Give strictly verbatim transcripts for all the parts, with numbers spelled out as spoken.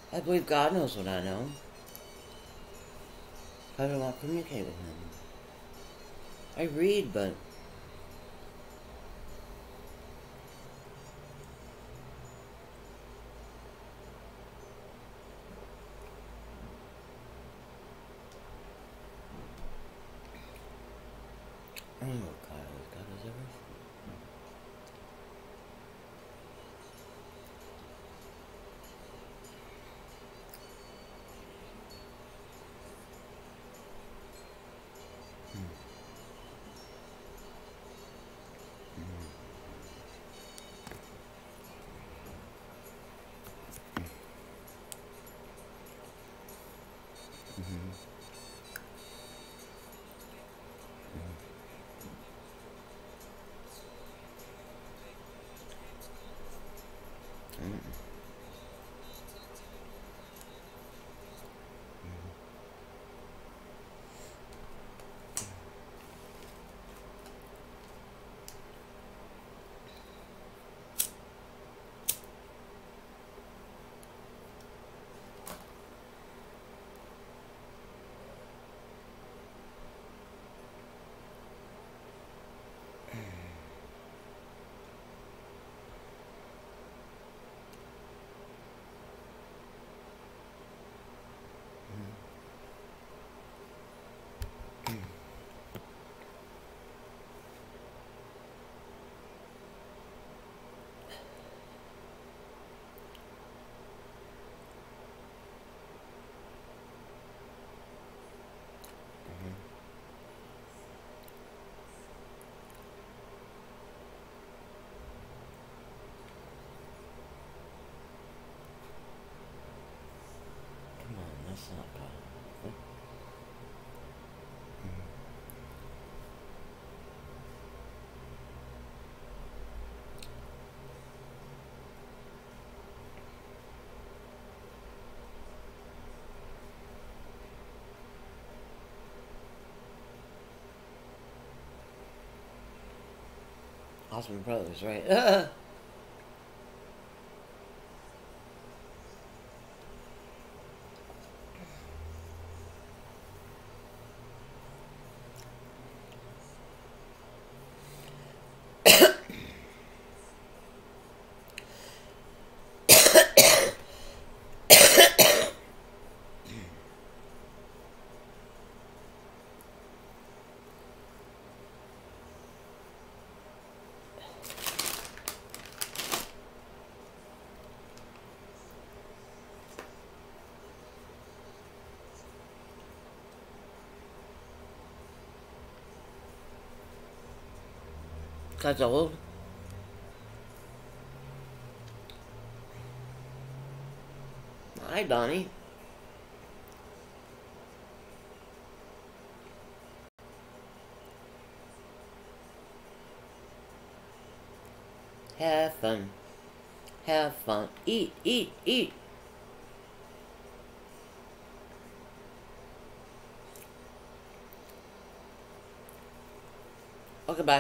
I believe God knows what I know. How do I communicate with Him? I read, but I don't know what God is. God is everything. Come on, that's not God. Osmond Brothers, right? God's old. Hi, Donnie. Have fun. Have fun. Eat, eat, eat. Okay, bye.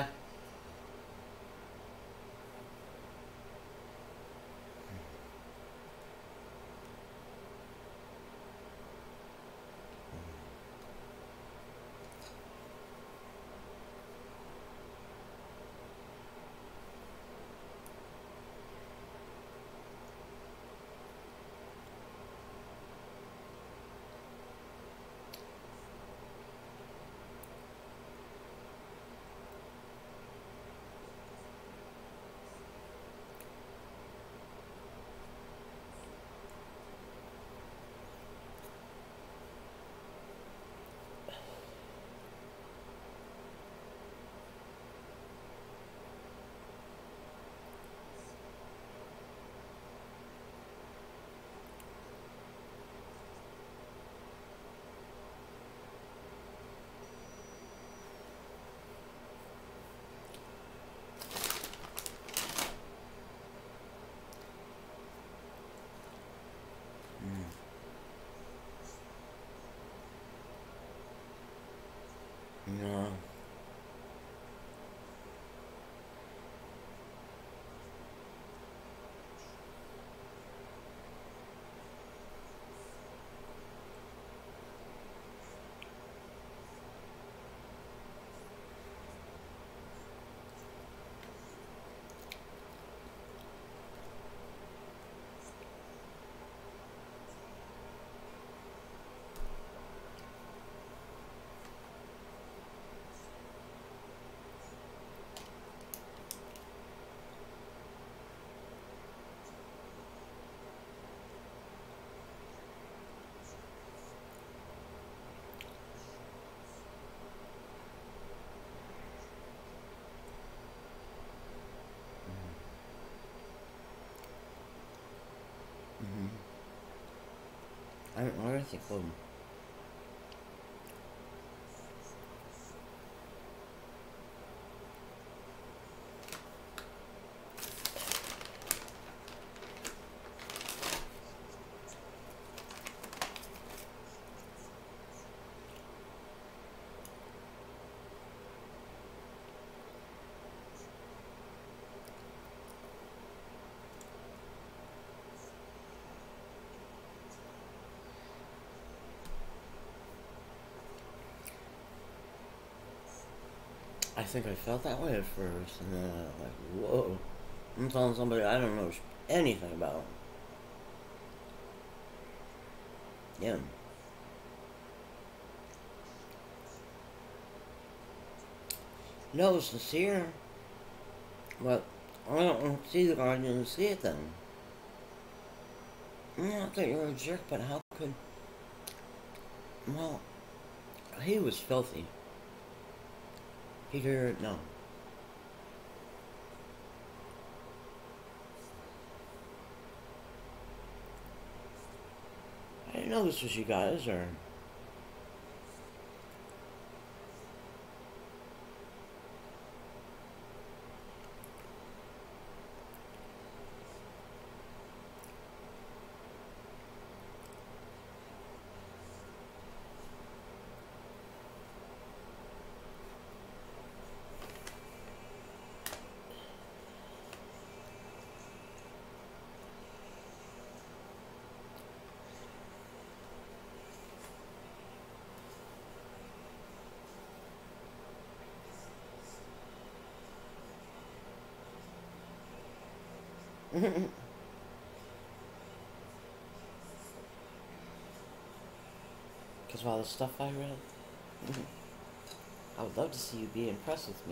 think we'll... I think I felt that way at first, and then I'm like, whoa. I'm telling somebody I don't know anything about. Yeah. No, it's sincere. But I don't see the guy, I didn't see it then. Not that you're a jerk, but how could... Well, he was filthy. Peter, no. I didn't know this was you guys, or... Because of all the stuff I read. I would love to see you be impressed with me.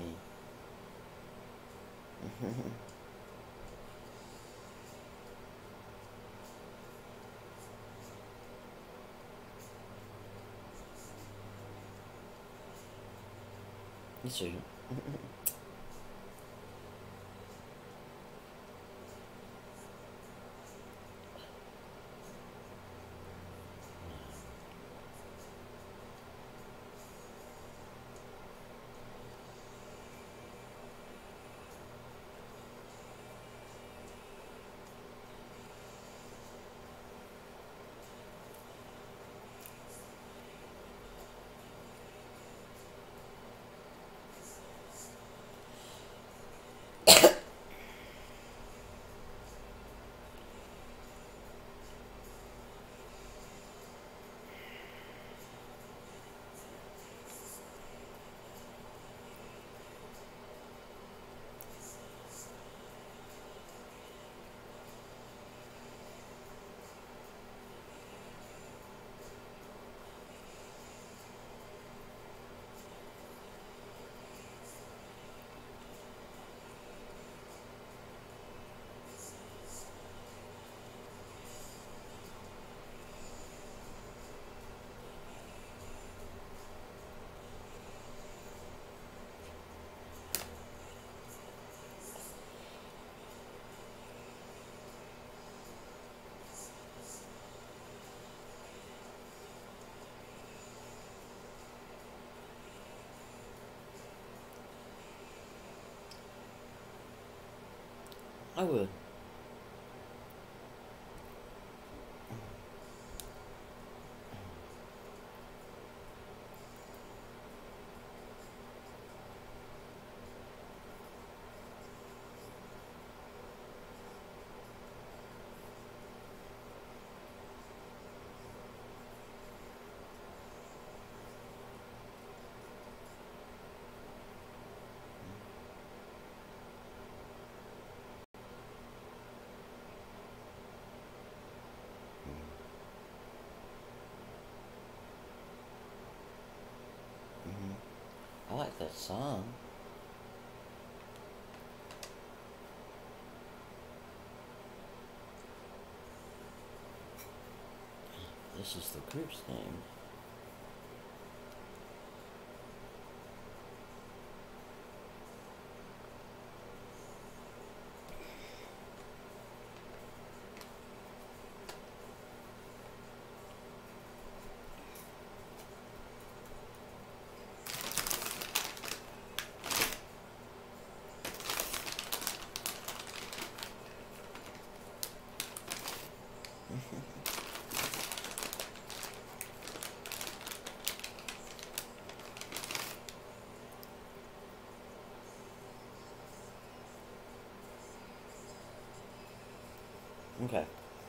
You too. I would. I like that song. This is the group's name. Okay.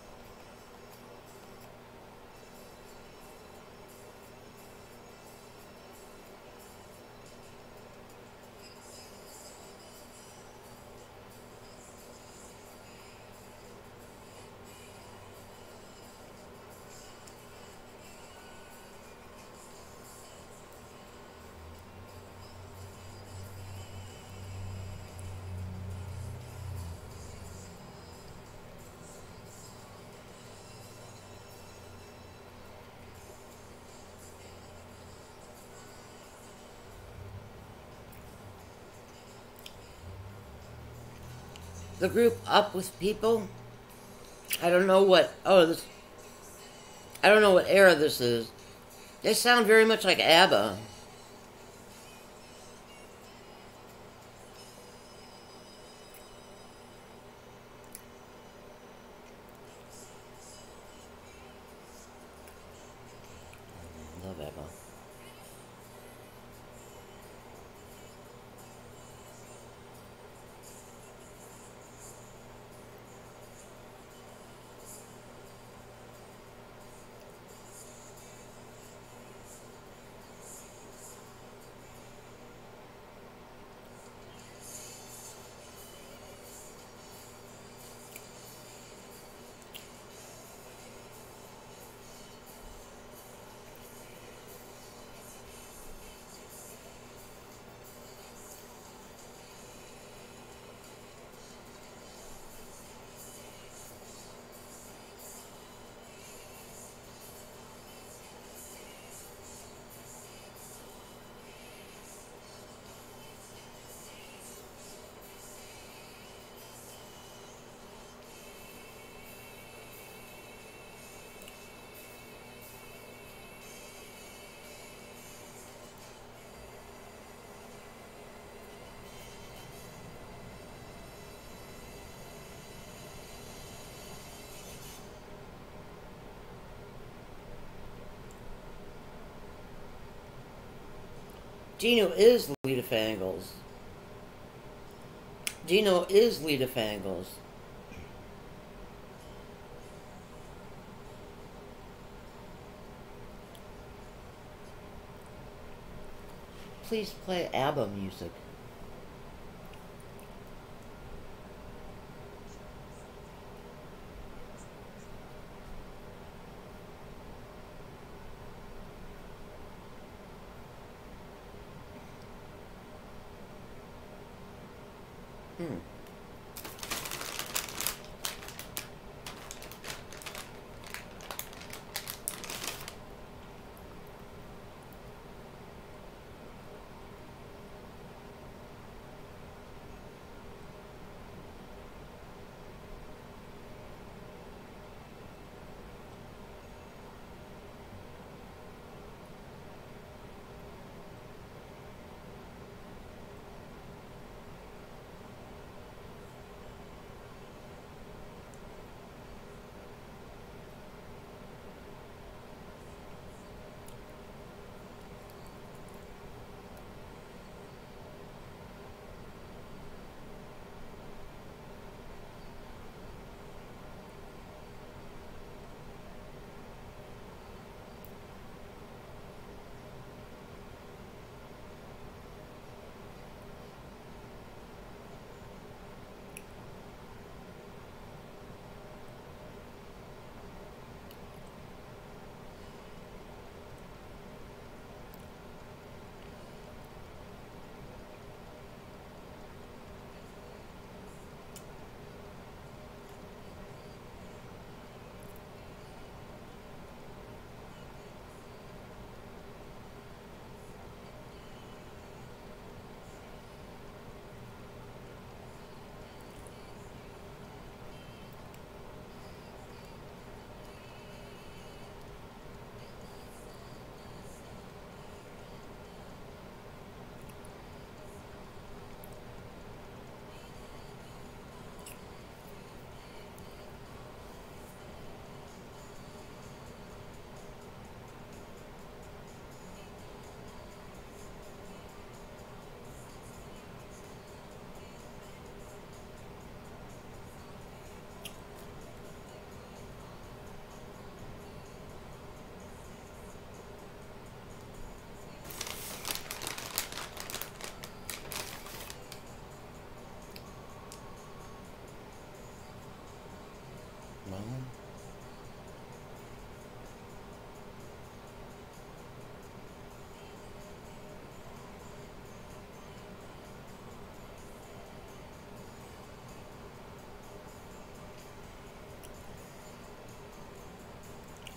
The group Up With People. I don't know what. Oh, this. I don't know what era this is. They sound very much like ABBA. Love ABBA. Gino is Lita Fangles. Gino is Lita Fangles. Please play ABBA music. Hmm.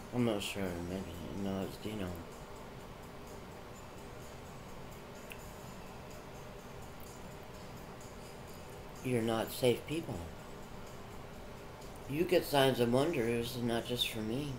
I'm not sure. Maybe no, it's Dino. You're not safe people. You get signs and wonders, and not just from me.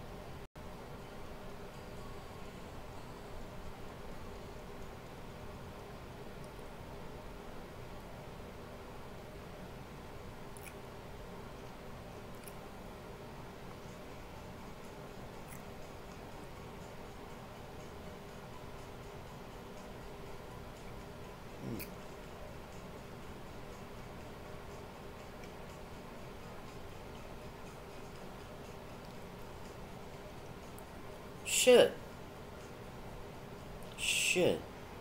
Shit. Shit.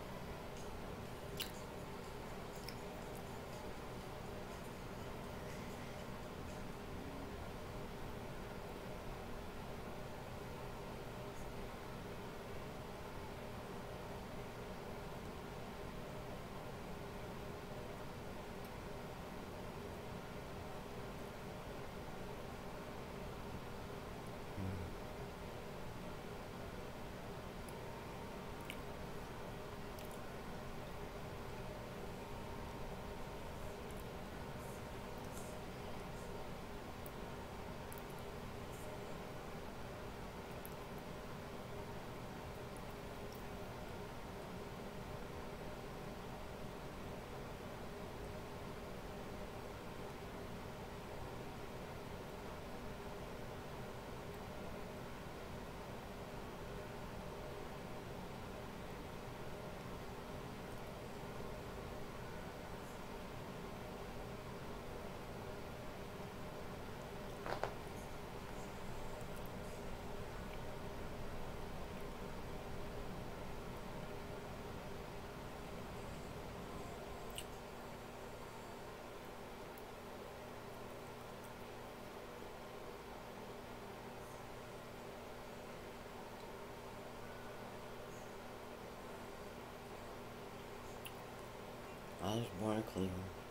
I was born in Cleveland.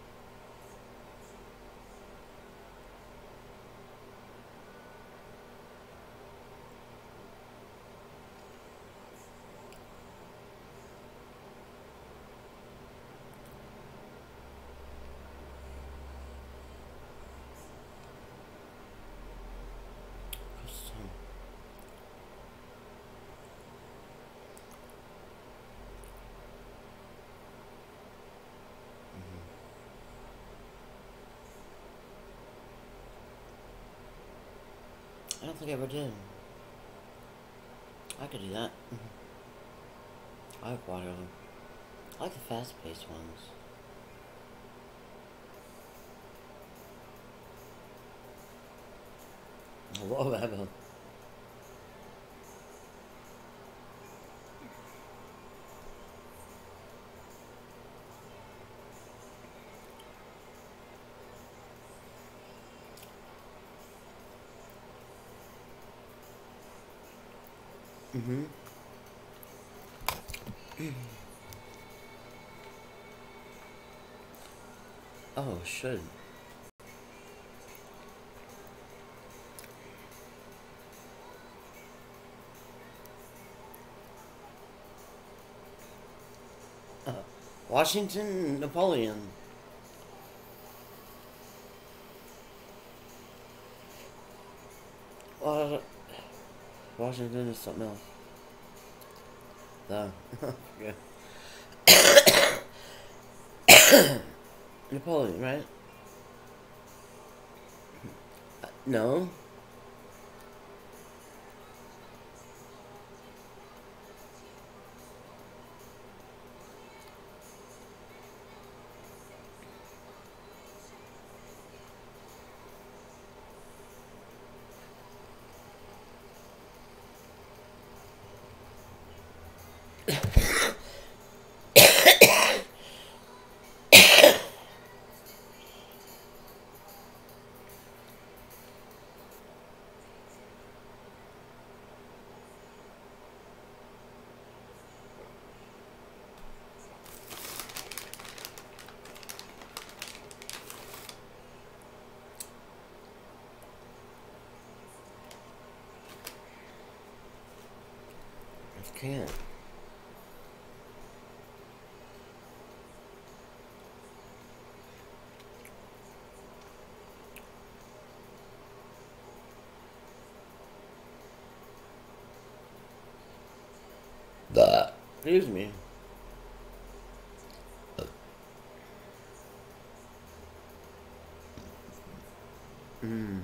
I don't think I ever did. I could do that. I like Waterloo. I like the fast-paced ones. Whatever. Mm-hmm. Oh, should. Uh, Washington, Napoleon. Uh, Washington is something else. The yeah. Napoleon, right? Uh, no. I can't. Excuse me. Mm.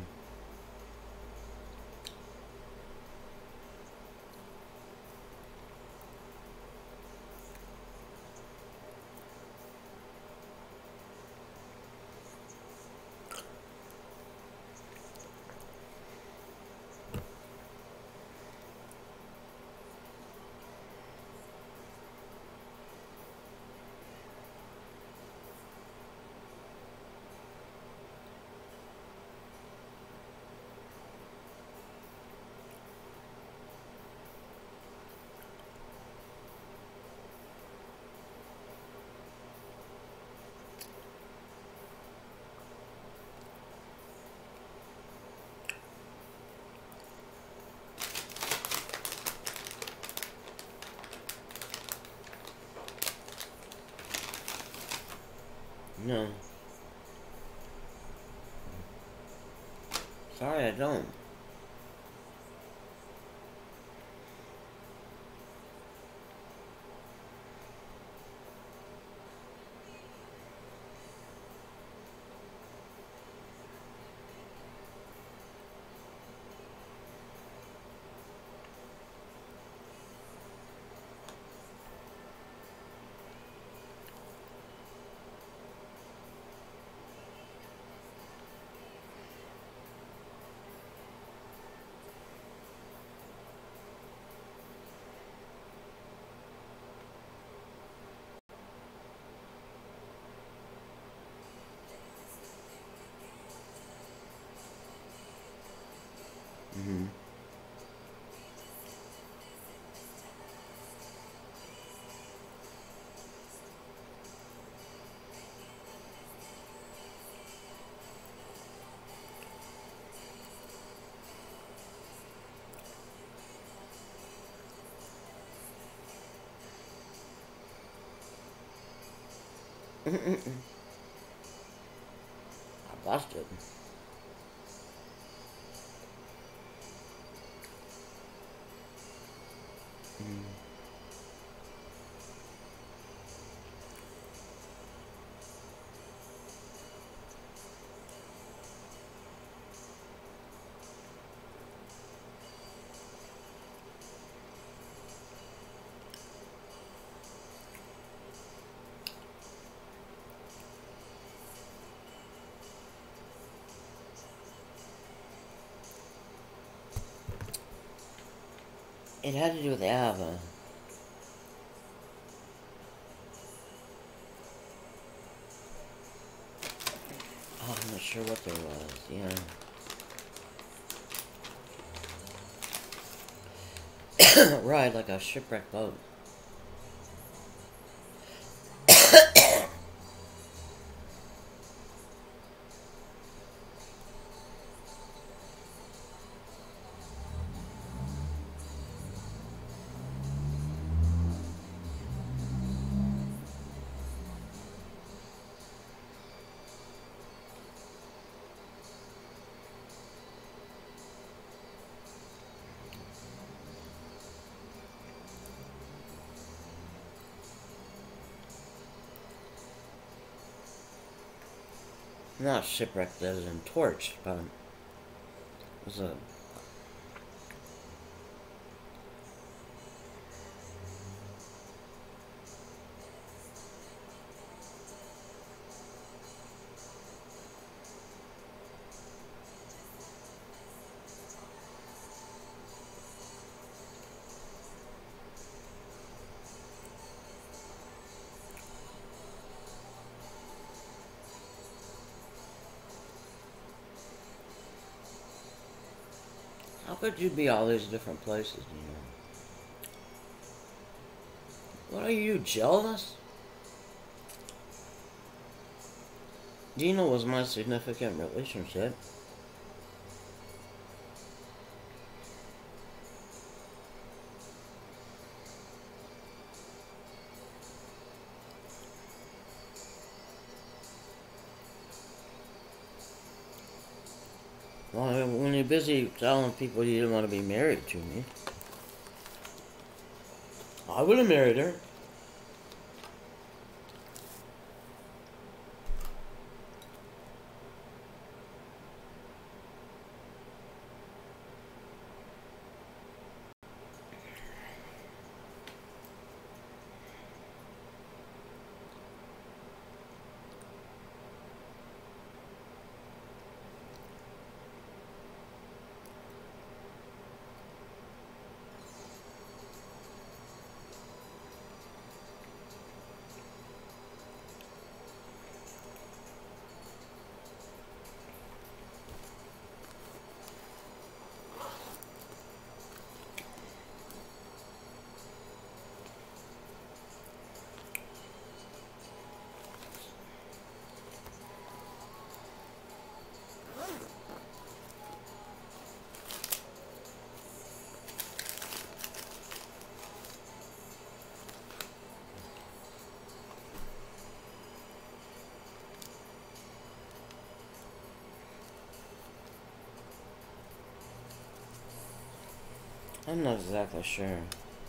No. Sorry, I don't. Mm-hmm. I busted. Mm. It had to do with ABBA. Oh, I'm not sure what there was. Yeah. Ride like a shipwrecked boat. Not shipwrecked as in torched, but it was a... How could you be all these different places, Dina? What are you, jealous? Dina was my significant relationship. Well, when you're busy telling people you didn't want to be married to me, I would have married her. I'm not exactly sure.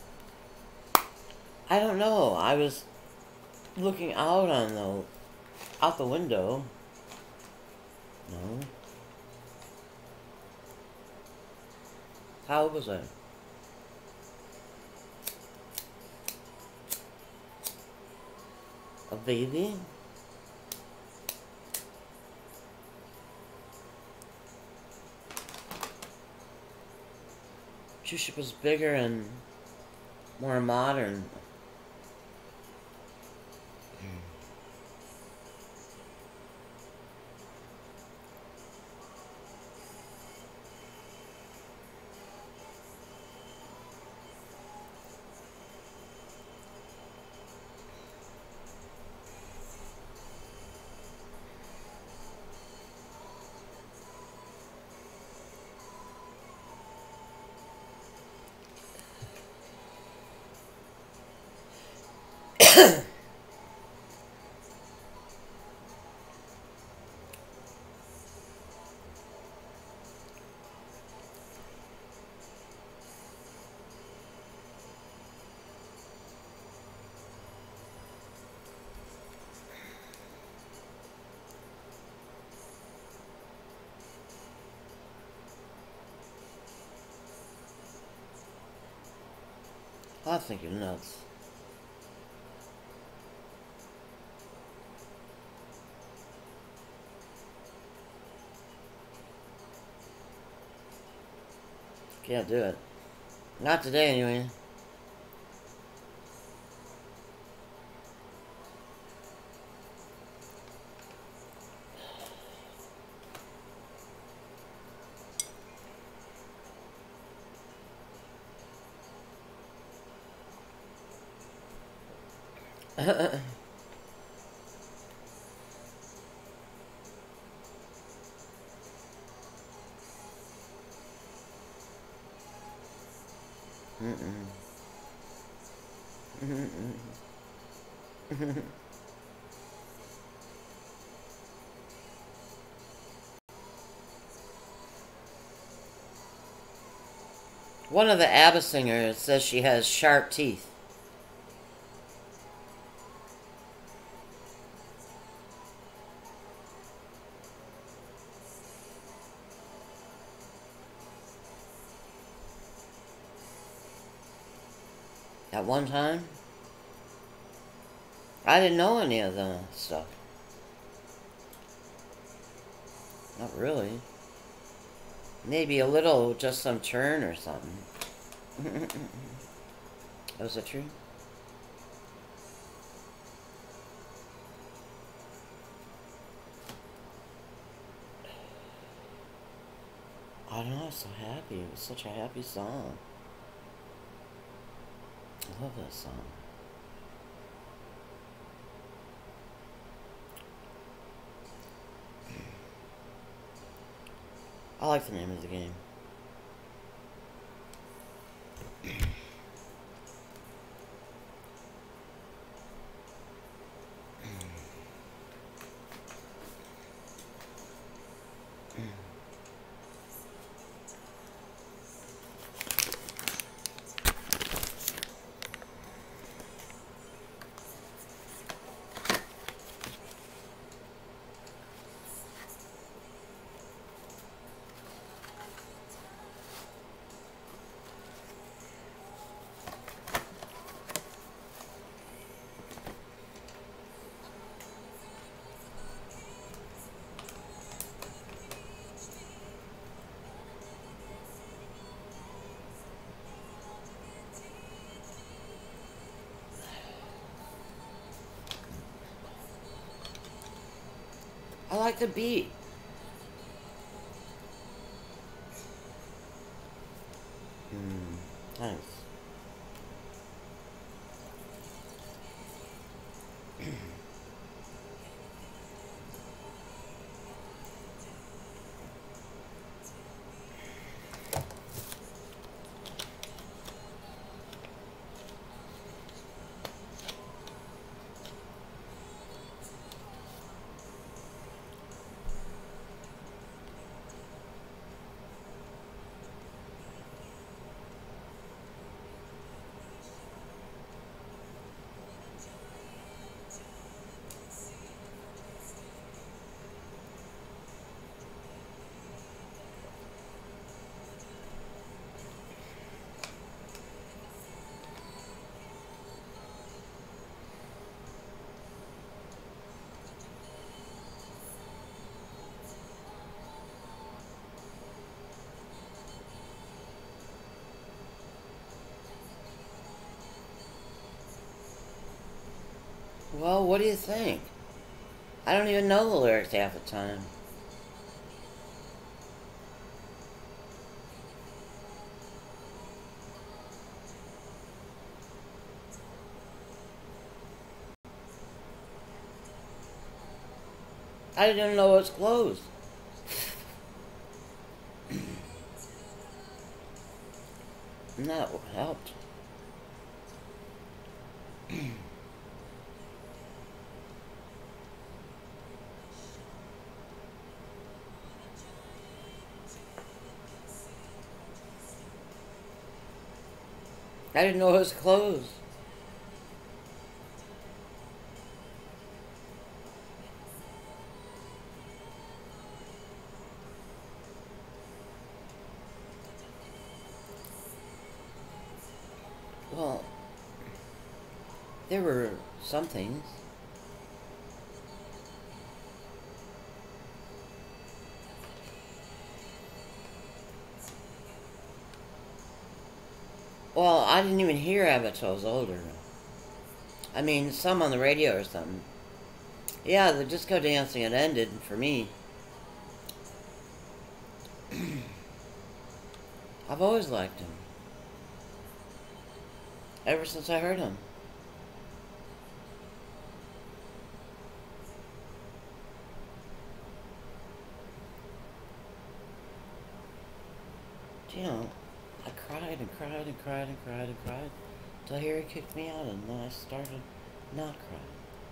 I don't know. I was looking out on the out the window. No. How old was I? A baby? Juice was bigger and more modern. I think you're nuts. Can't do it. Not today, anyway. Mm-mm. Mm-mm. One of the ABBA singers says she has sharp teeth. At one time? I didn't know any of the stuff. Not really. Maybe a little, just some churn or something. Was it true? I don't know, I was so happy. It was such a happy song. I love that song. I like the name of the game. like the beat. Hmm. Thanks. Well, what do you think? I don't even know the lyrics half the time. I didn't know it was closed. And that helped. I didn't know it was closed. Well, there were some things. Well, I didn't even hear ABBA till I was older. I mean, some on the radio or something. Yeah, the disco dancing had ended for me. I've always liked him. Ever since I heard him. You know, I cried and cried and cried and cried and cried till Harry kicked me out, and then I started not crying.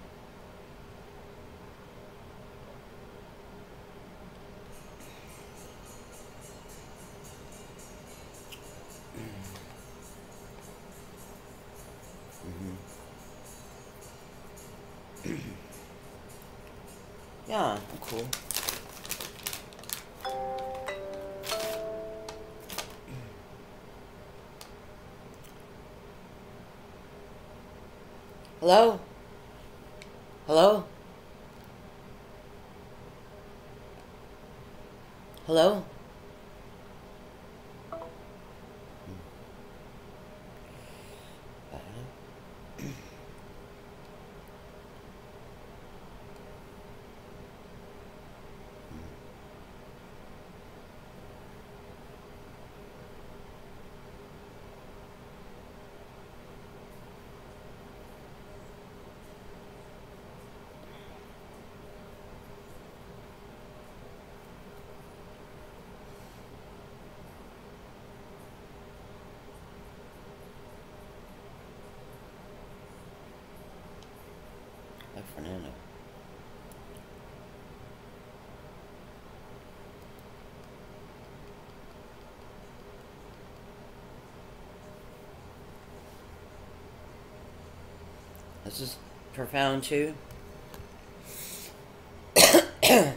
Mm-hmm. Yeah, I'm cool. Hello? Hello? Hello? Like Fernando. This is profound too. It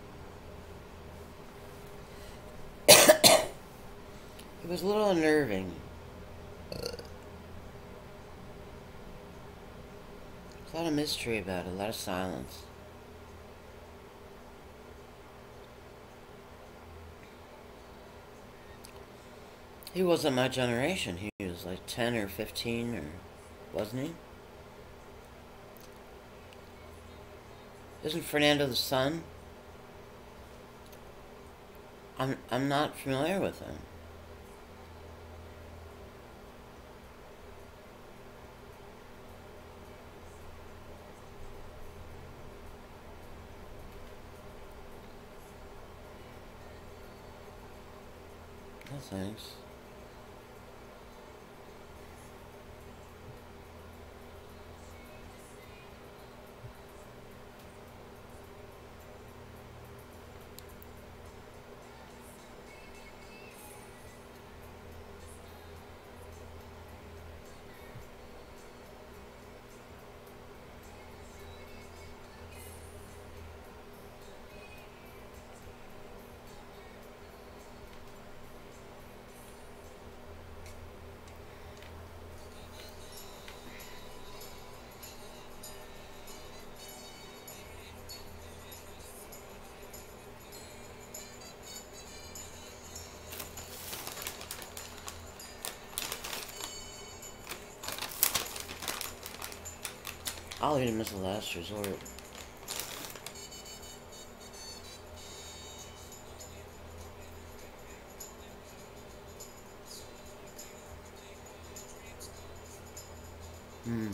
was a little unnerving. A lot of mystery about it, a lot of silence. He wasn't my generation. He was like ten or fifteen, or wasn't he? Isn't Fernando the son? I'm I'm not familiar with them. No thanks. I'll eat him as a last resort. Hmm.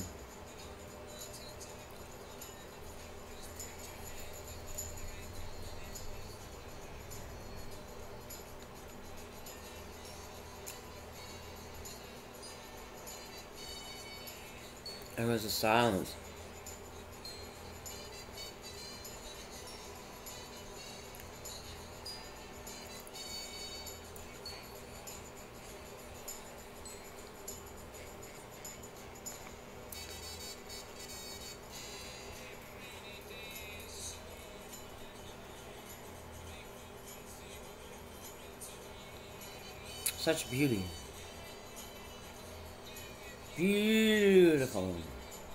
There was a silence. Such beauty. Beautiful.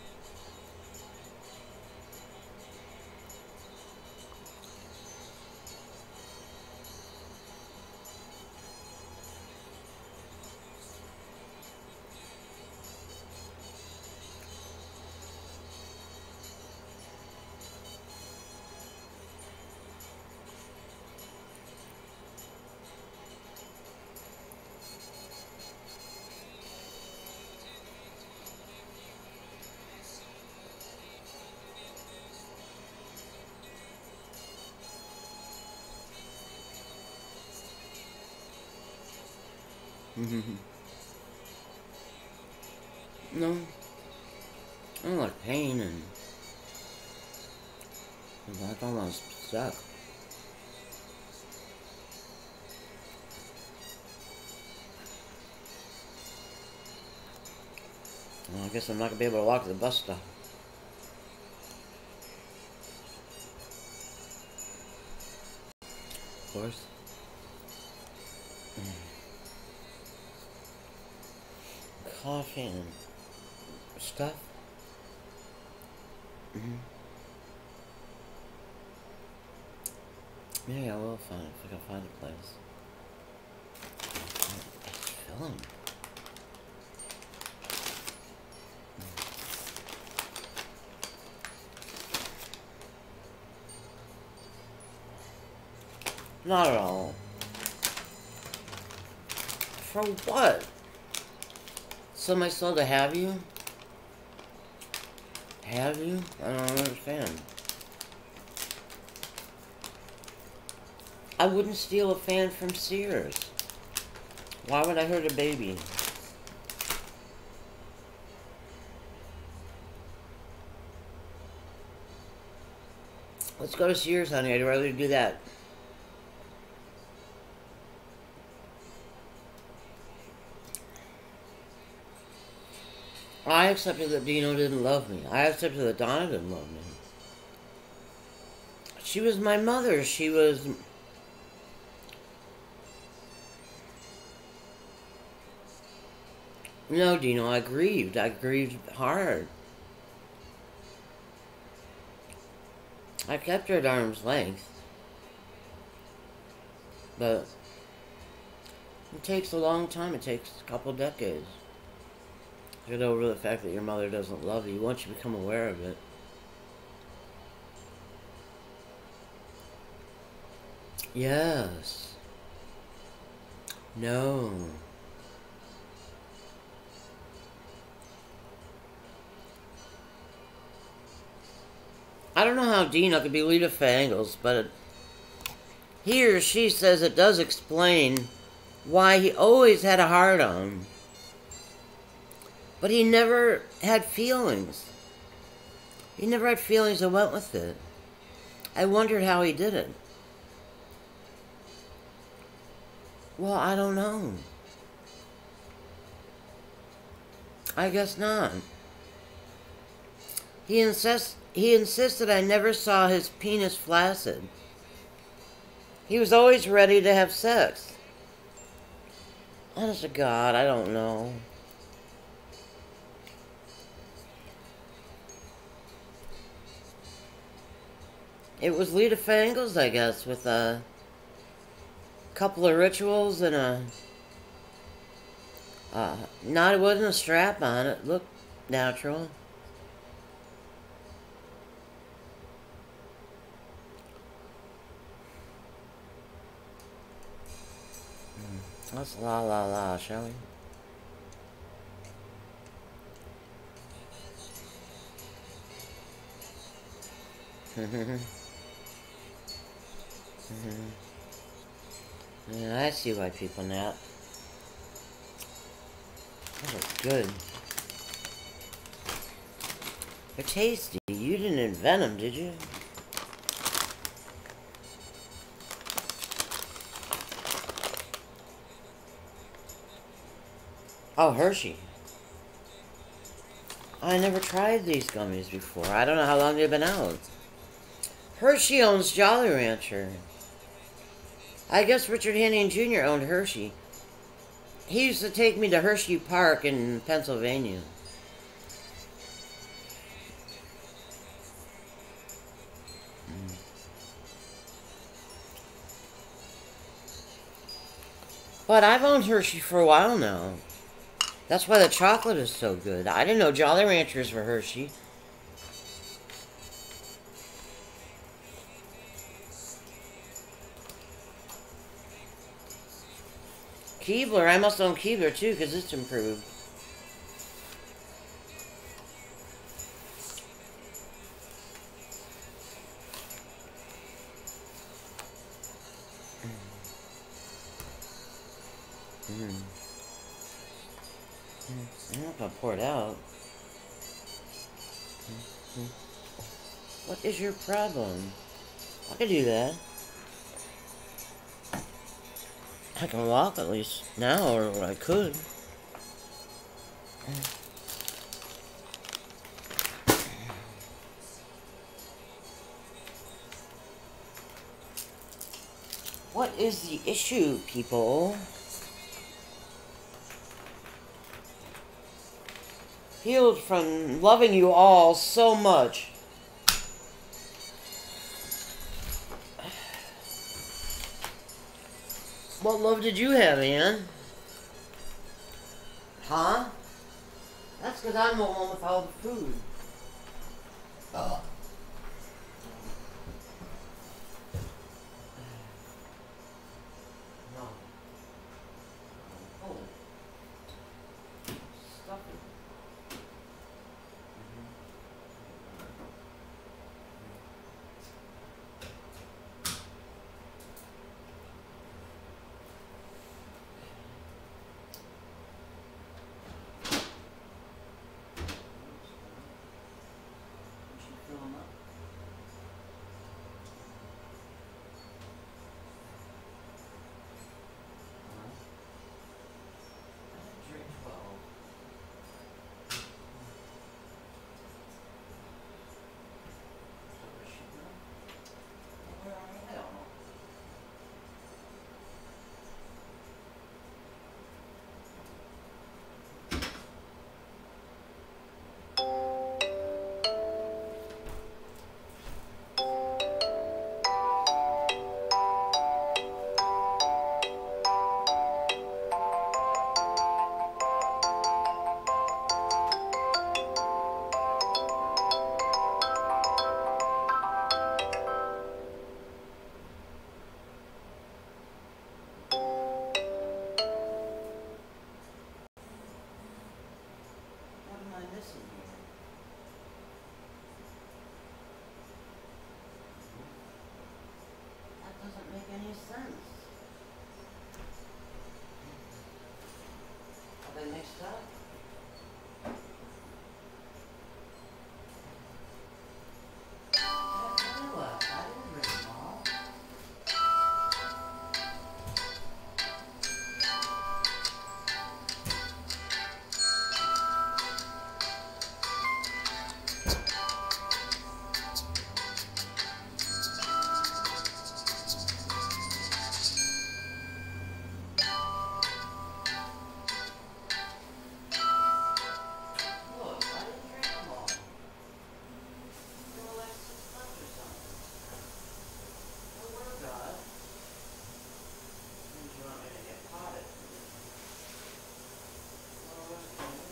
No, I don't like pain and like almost stuck. Well, I guess I'm not gonna be able to walk to the bus stop. Of course. Coffee and stuff. Mm-hmm. Maybe I will find it if I can find a place. It's filling. Not at all. For what? So am I still to have you? Have you? I don't understand. I wouldn't steal a fan from Sears. Why would I hurt a baby? Let's go to Sears, honey. I'd rather do that. I accepted that Dino didn't love me. I accepted that Donna didn't love me. She was my mother. She was... No, Dino, I grieved. I grieved hard. I kept her at arm's length. But it takes a long time. It takes a couple decades. Get over the fact that your mother doesn't love you once you become aware of it. Yes. No. I don't know how Dina could be Lita Fangles, but it, he or she says it does explain why he always had a heart on. But he never had feelings. He never had feelings that went with it. I wondered how he did it. Well, I don't know. I guess not. He insists, he insisted I never saw his penis flaccid. He was always ready to have sex. Honest to God, I don't know. It was Lita Fangles, I guess, with a couple of rituals and a... Uh, not, it wasn't a strap on it. Looked natural. Let's la la la, shall we? Yeah, I see why people nap. That looks good. They're tasty. You didn't invent them, did you? Oh, Hershey. I never tried these gummies before. I don't know how long they've been out. Hershey owns Jolly Rancher. I guess Richard Henning Junior owned Hershey. He used to take me to Hershey Park in Pennsylvania. Mm. But I've owned Hershey for a while now. That's why the chocolate is so good. I didn't know Jolly Ranchers were Hershey. Keebler, I must own Keebler too, because it's improved. Mm. I'm not gonna pour it out. What is your problem? I can do that. I can walk at least now, or I could. What is the issue, people? Healed from loving you all so much. What love did you have, Ann? Huh? That's because I'm the one with all the food. Oh. No. Oh. Stuff it. Fill them stuff. I know what. I didn't bring them all. Look, I didn't drink them all. They were like six bucks or something. Oh, word God. Didn't you want me to get potted? Oh, what's the name?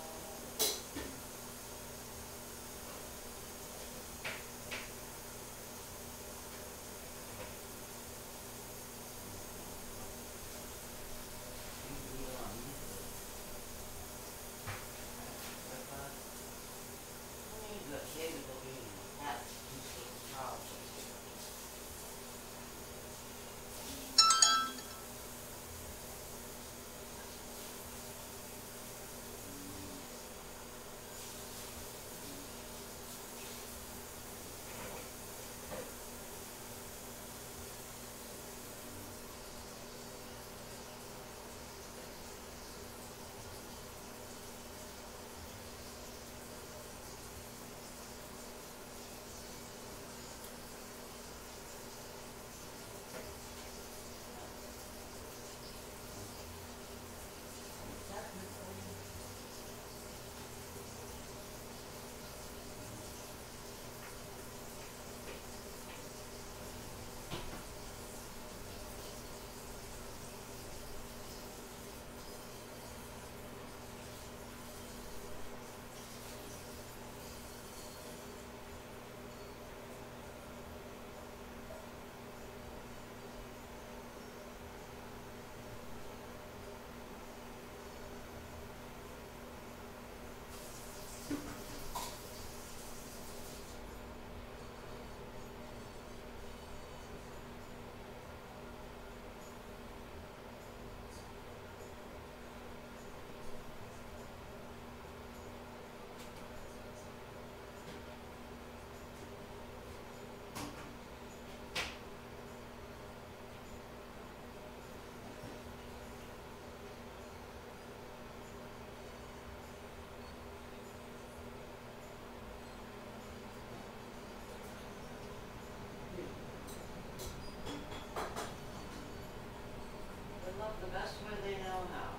They love the best way they know how.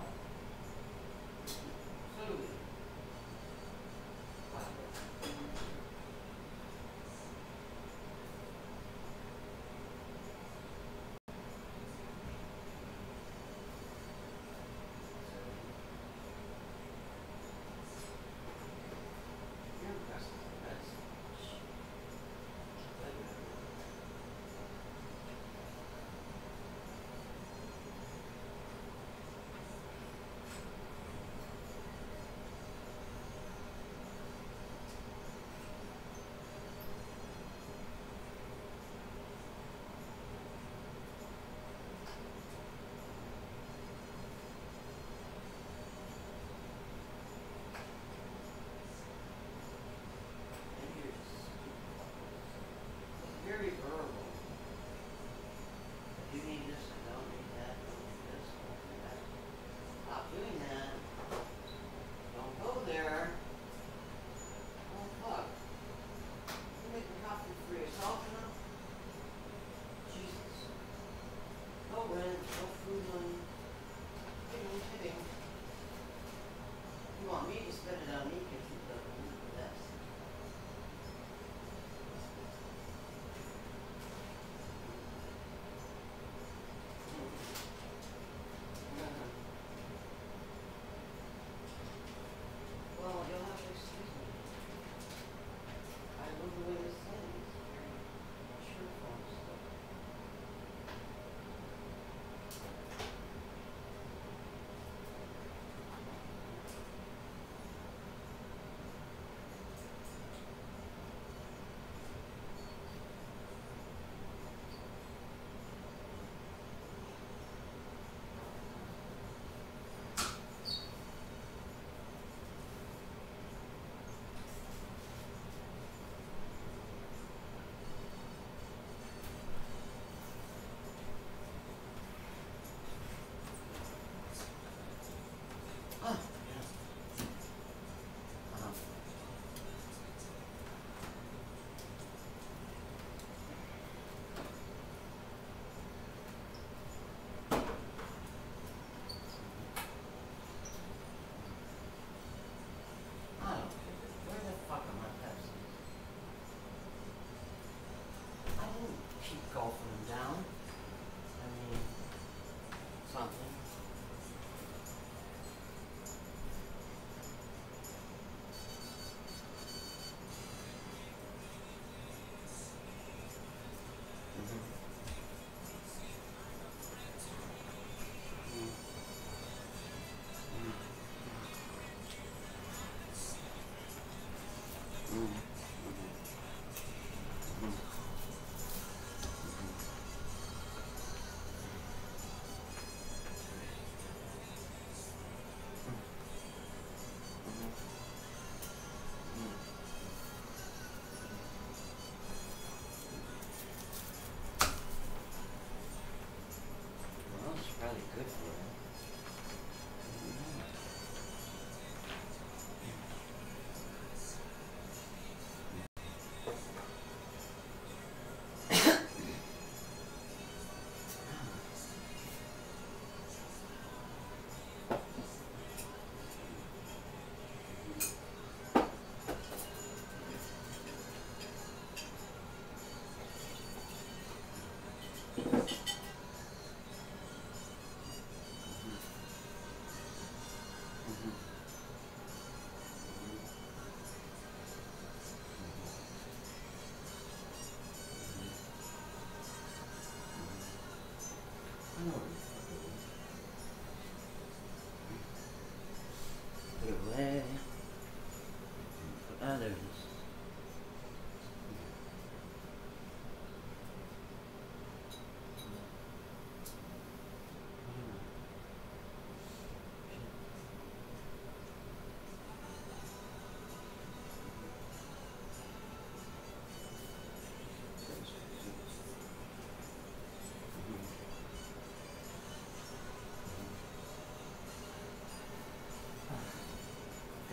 Food. You're impressed with the best.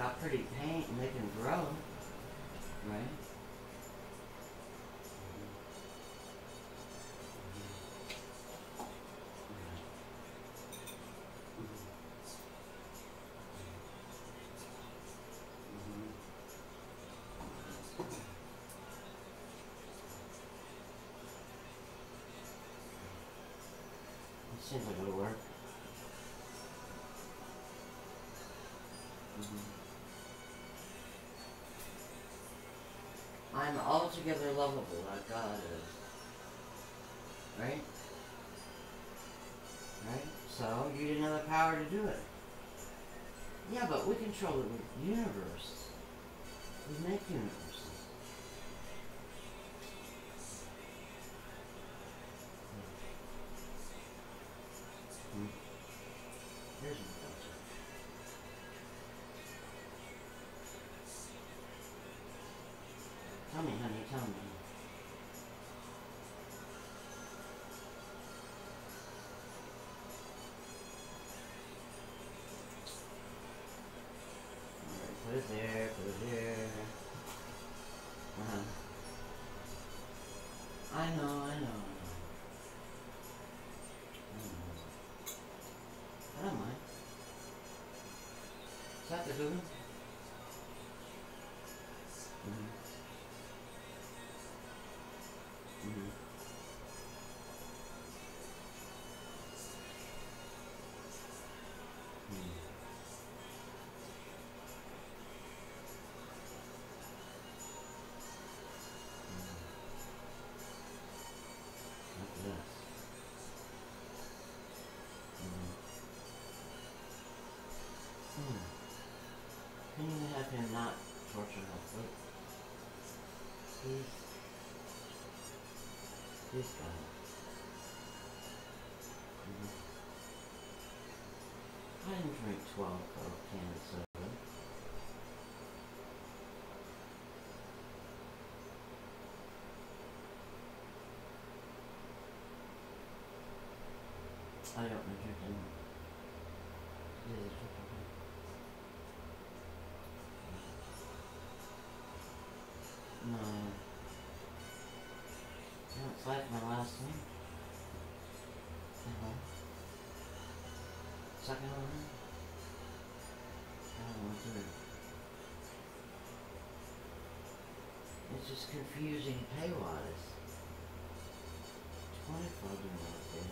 got pretty paint and they can grow, right? It seems like it'll work. Mm-hmm. I'm altogether lovable like God is. Right? Right? So, you didn't have the power to do it. Yeah, but we control the universe. We make universes. Hmm. Here's my filter. Tell me, honey, tell me. Alright, put it there, put it there. Uh-huh. I know, I know, I know. I know. I don't mind. Is that the Hoover? Mm-hmm. Mm-hmm. Mm-hmm. Like this. Mm-hmm. Hmm. Can you have him not torture my foot? Please? Please, God. Mm-hmm. I didn't drink twelve Coke cans of soda. I don't drink anymore. It is a No. No, it's like my last name. Uh-huh. Second one? I don't know what to do. It's just confusing pay-wise. twenty-four doing okay.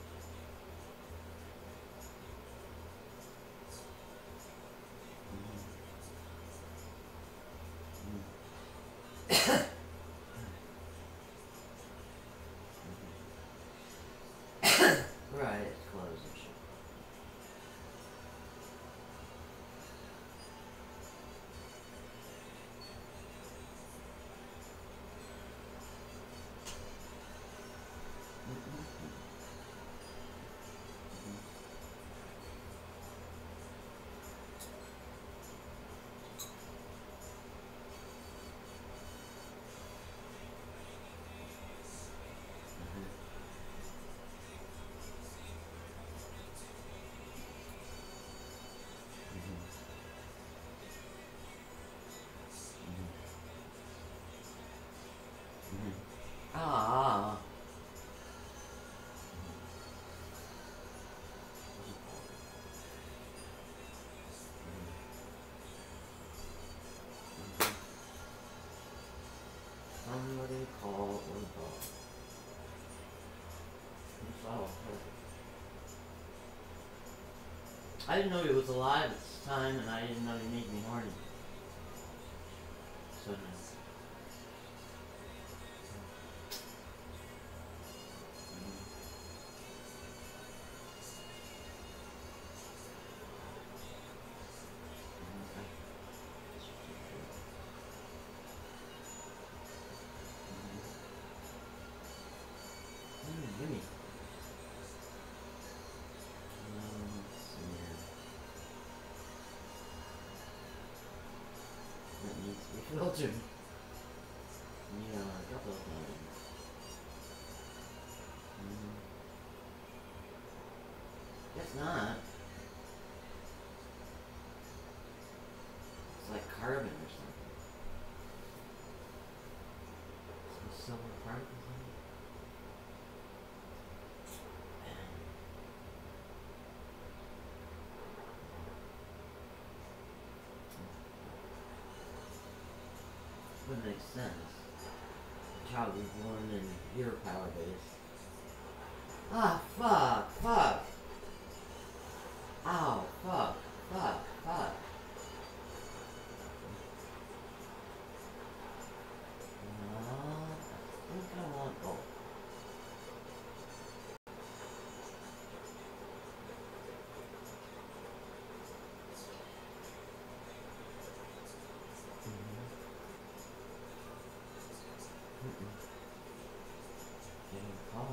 Right, it's closed and shit. Ah. Somebody call or dog. Oh, I didn't know he was alive at this time, and I didn't know he made me horny. So nice. Gimme. Um, let's see here. That needs to be filtered. Yeah, a couple of times. Mm. Guess not. like carbon or something. Some silver particles in it. Would make sense. A child was born in your power base. Ah, fuck, fuck. Ow, fuck, fuck, fuck. No, I think I want both. Mm-hmm. Mm-mm. Getting a call.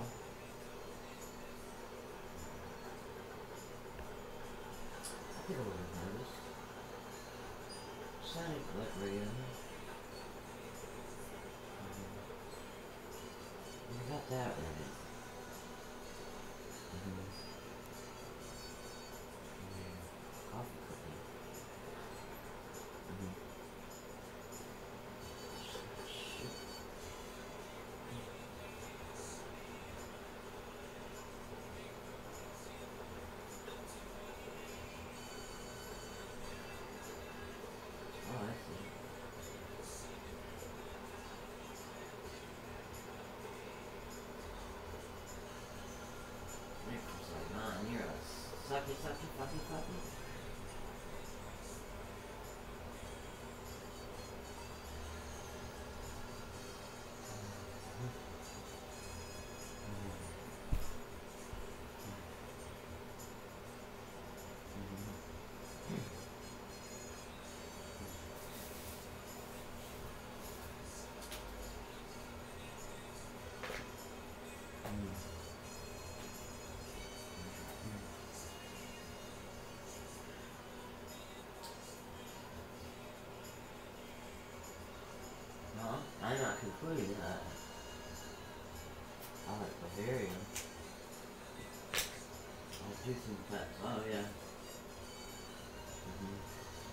I think I would have noticed. Sounded like radio. You got that right. Mm-hmm. Mm-hmm. Coffee cooking. Mm-hmm. Shit. Oh, I see. Nick's like, man, you're a sucky, sucky, fucky, fucky. No, I'm not concluding that. I like Bavarian. I'll do some cuts. Oh, yeah. Mm-hmm.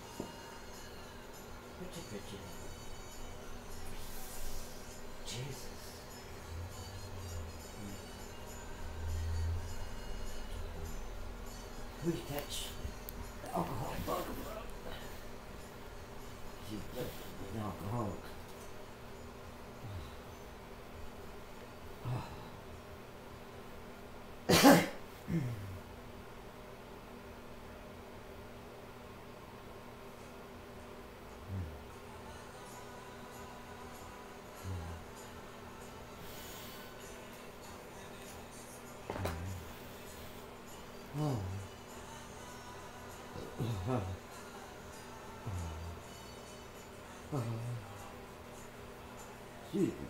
Pretty, pretty. Jesus. Mm. We catch the alcohol bug, bro. You get the alcoholic. Oh. Excuse me.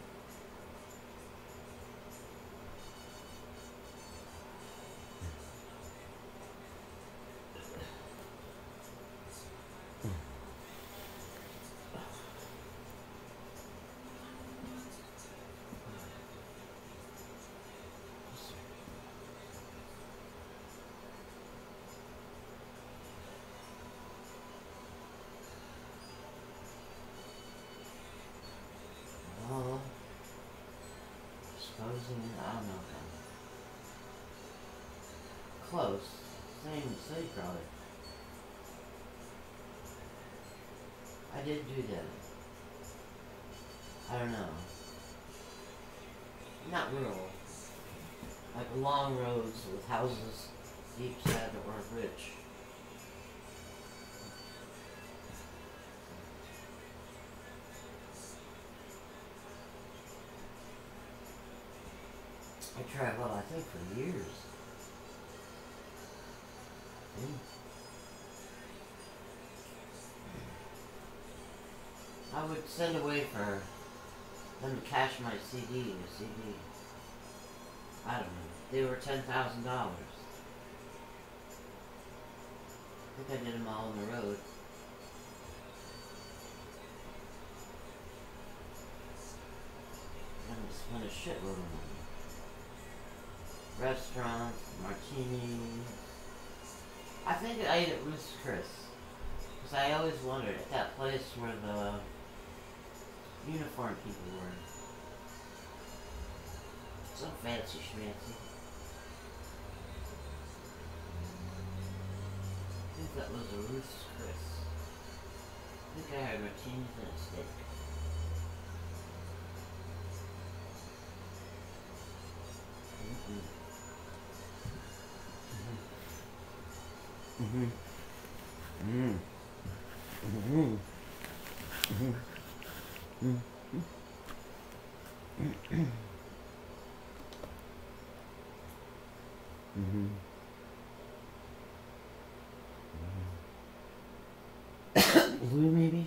Oh. Supposing, I don't know. Close. Same, same product. I did do that. I don't know. Not rural. Like long roads with houses deep set or rich. I traveled, I think, for years. Mm. I would send away for them to cash my C D, a C D. I don't know. They were ten thousand dollars. I think I did them all on the road. And I spent a shitload of money. Restaurants, martinis. I think I ate at Ruth's Chris. Because I always wondered at that place where the uniform people were. So fancy schmancy. I think that was a Ruth's Chris. I think I had martinis and a steak. Mm-hmm. Mm-hmm. Mm-hmm. Mm-hmm. Mm-hmm. Mm-hmm. Mm-hmm. Blue, maybe?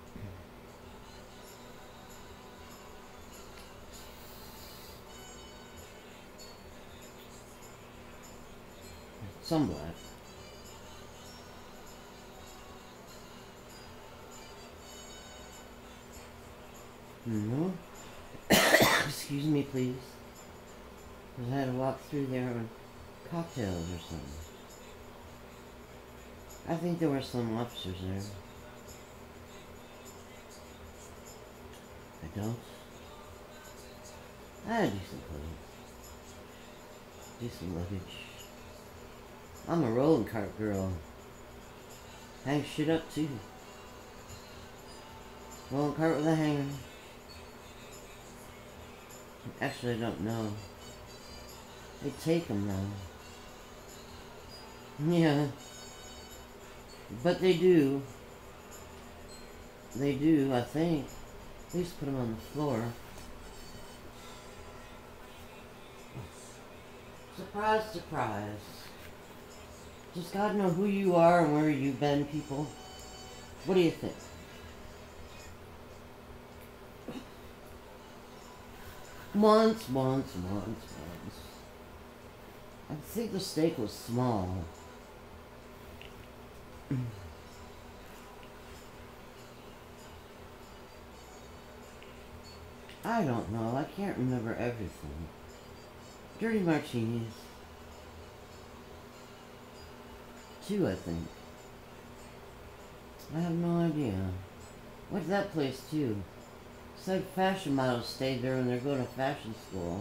Some black. No. Excuse me, please. Because I had to walk through there with cocktails or something. I think there were some officers there. I don't. I had decent clothes. Decent luggage. I'm a rolling cart girl. Hang shit up too. Rolling cart with a hanger. Actually, I don't know. They take them now. Yeah. But they do. They do, I think. At least put them on the floor. Surprise, surprise. Just gotta know who you are and where you've been, people. What do you think? Once, once, once, once. I think the steak was small. I don't know. I can't remember everything. Dirty martinis. Two, I think. I have no idea. Went to that place too. It's like fashion models stayed there when they're going to fashion school.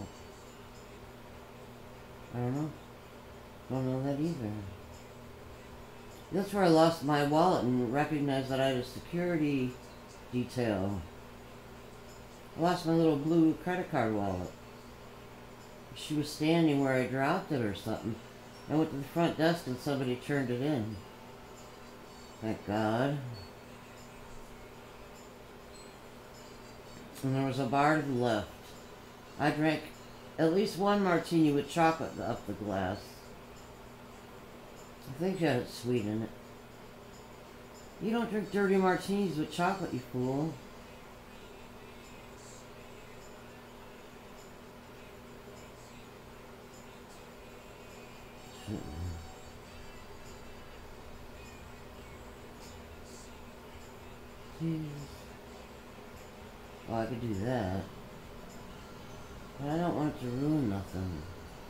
I don't know. Don't know that either. That's where I lost my wallet and recognized that I had a security detail. I lost my little blue credit card wallet. She was standing where I dropped it or something. I went to the front desk and somebody turned it in. Thank God. And there was a bar to the left. I drank at least one martini with chocolate up the glass. I think it had sweet in it. You don't drink dirty martinis with chocolate, you fool. Jeez. Well, I could do that. But I don't want it to ruin nothing.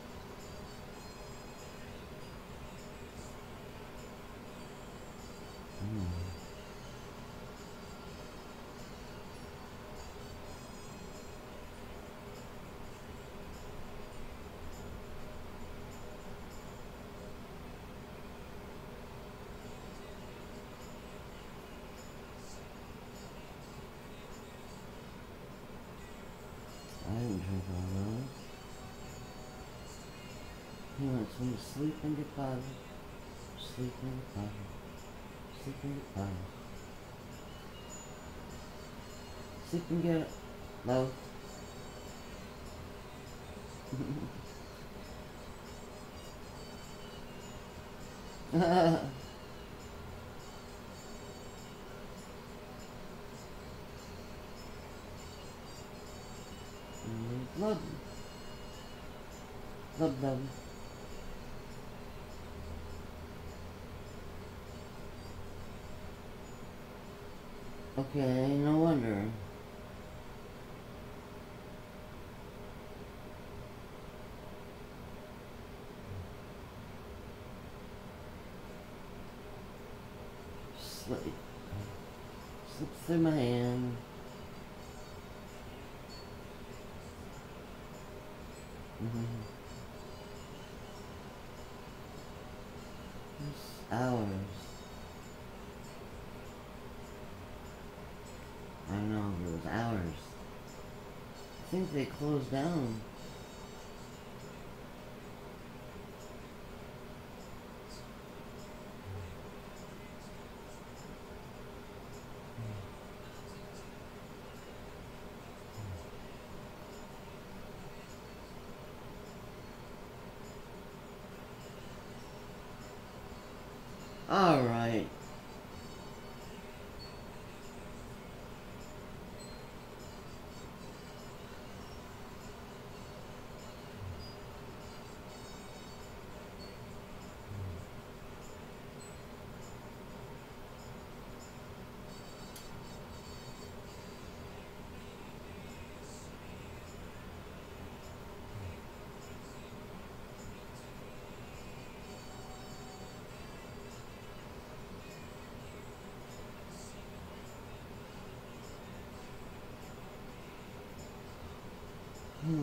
Hmm. I didn't drink all those. He wants me to sleep in deposit. Sleep in deposit. Sleep in deposit. Sleep and get it. Low. Love. Love, love. Okay, no wonder. slip, slips through my hand. Mm-hmm. It's hours. I don't know, it was hours. I think they closed down. All right. Hmm.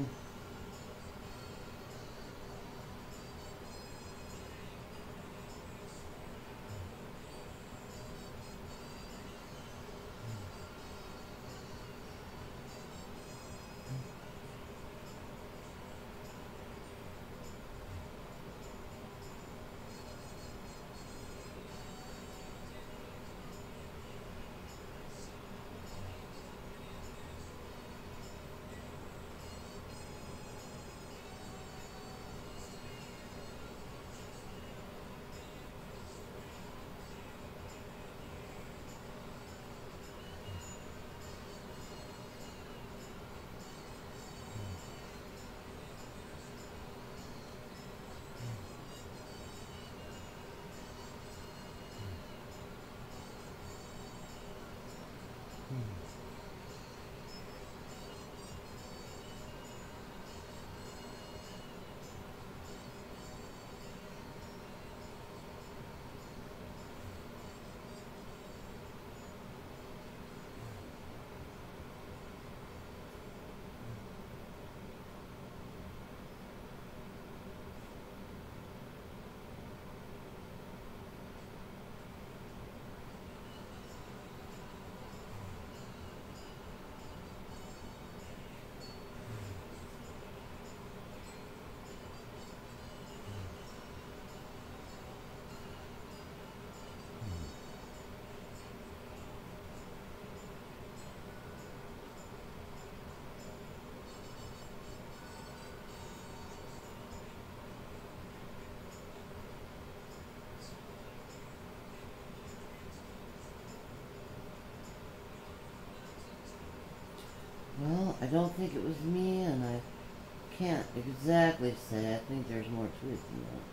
Well, I don't think it was me, and I can't exactly say. I think there's more to it than that.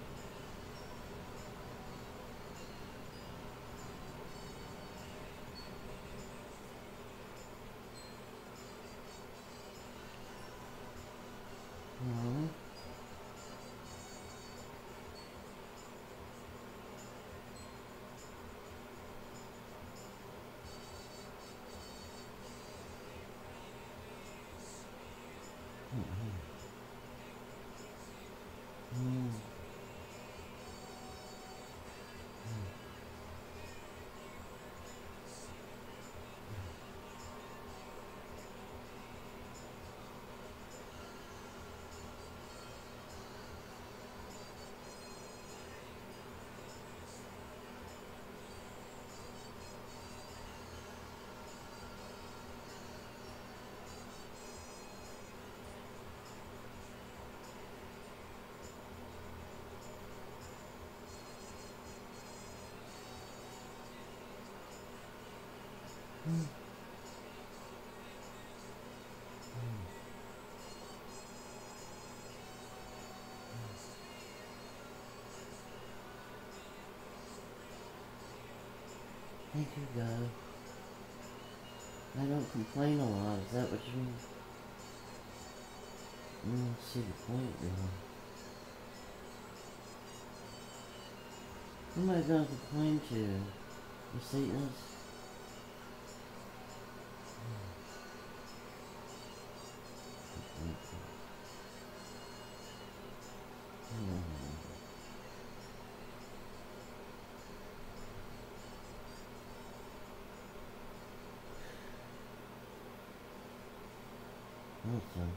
Well, mm, mm, thank you, God. I don't complain a lot. Is that what you mean? I don't see the point, really. Who am I going to complain to? You see this? Awesome.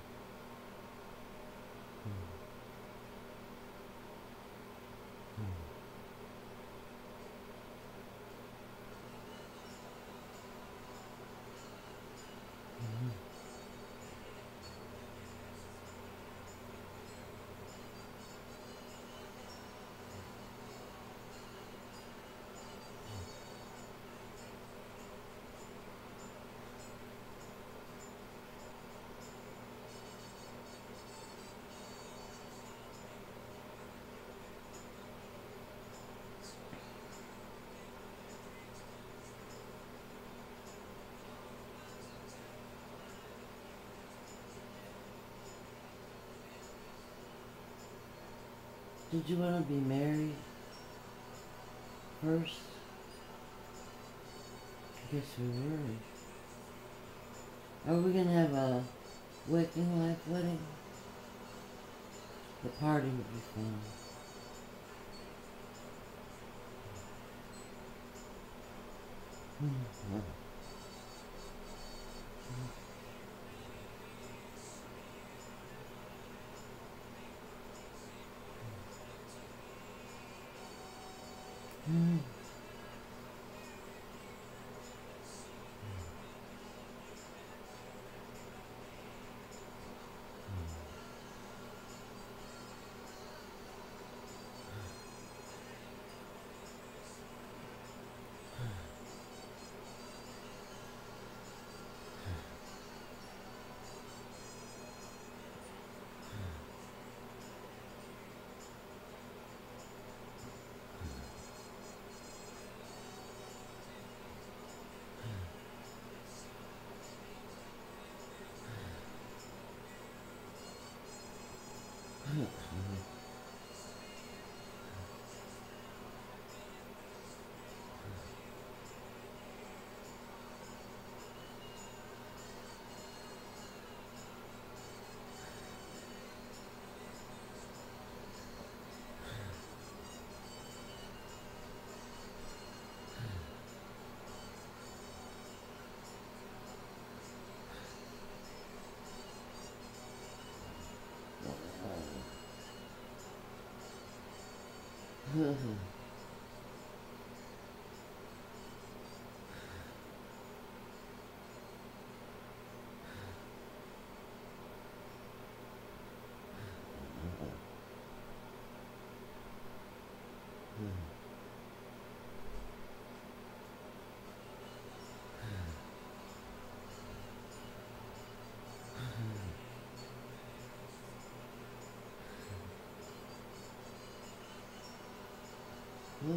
Did you want to be married first? I guess we were. Are we going to have a waking life wedding? The party would be fun. Mm-hmm. Mm. Mm.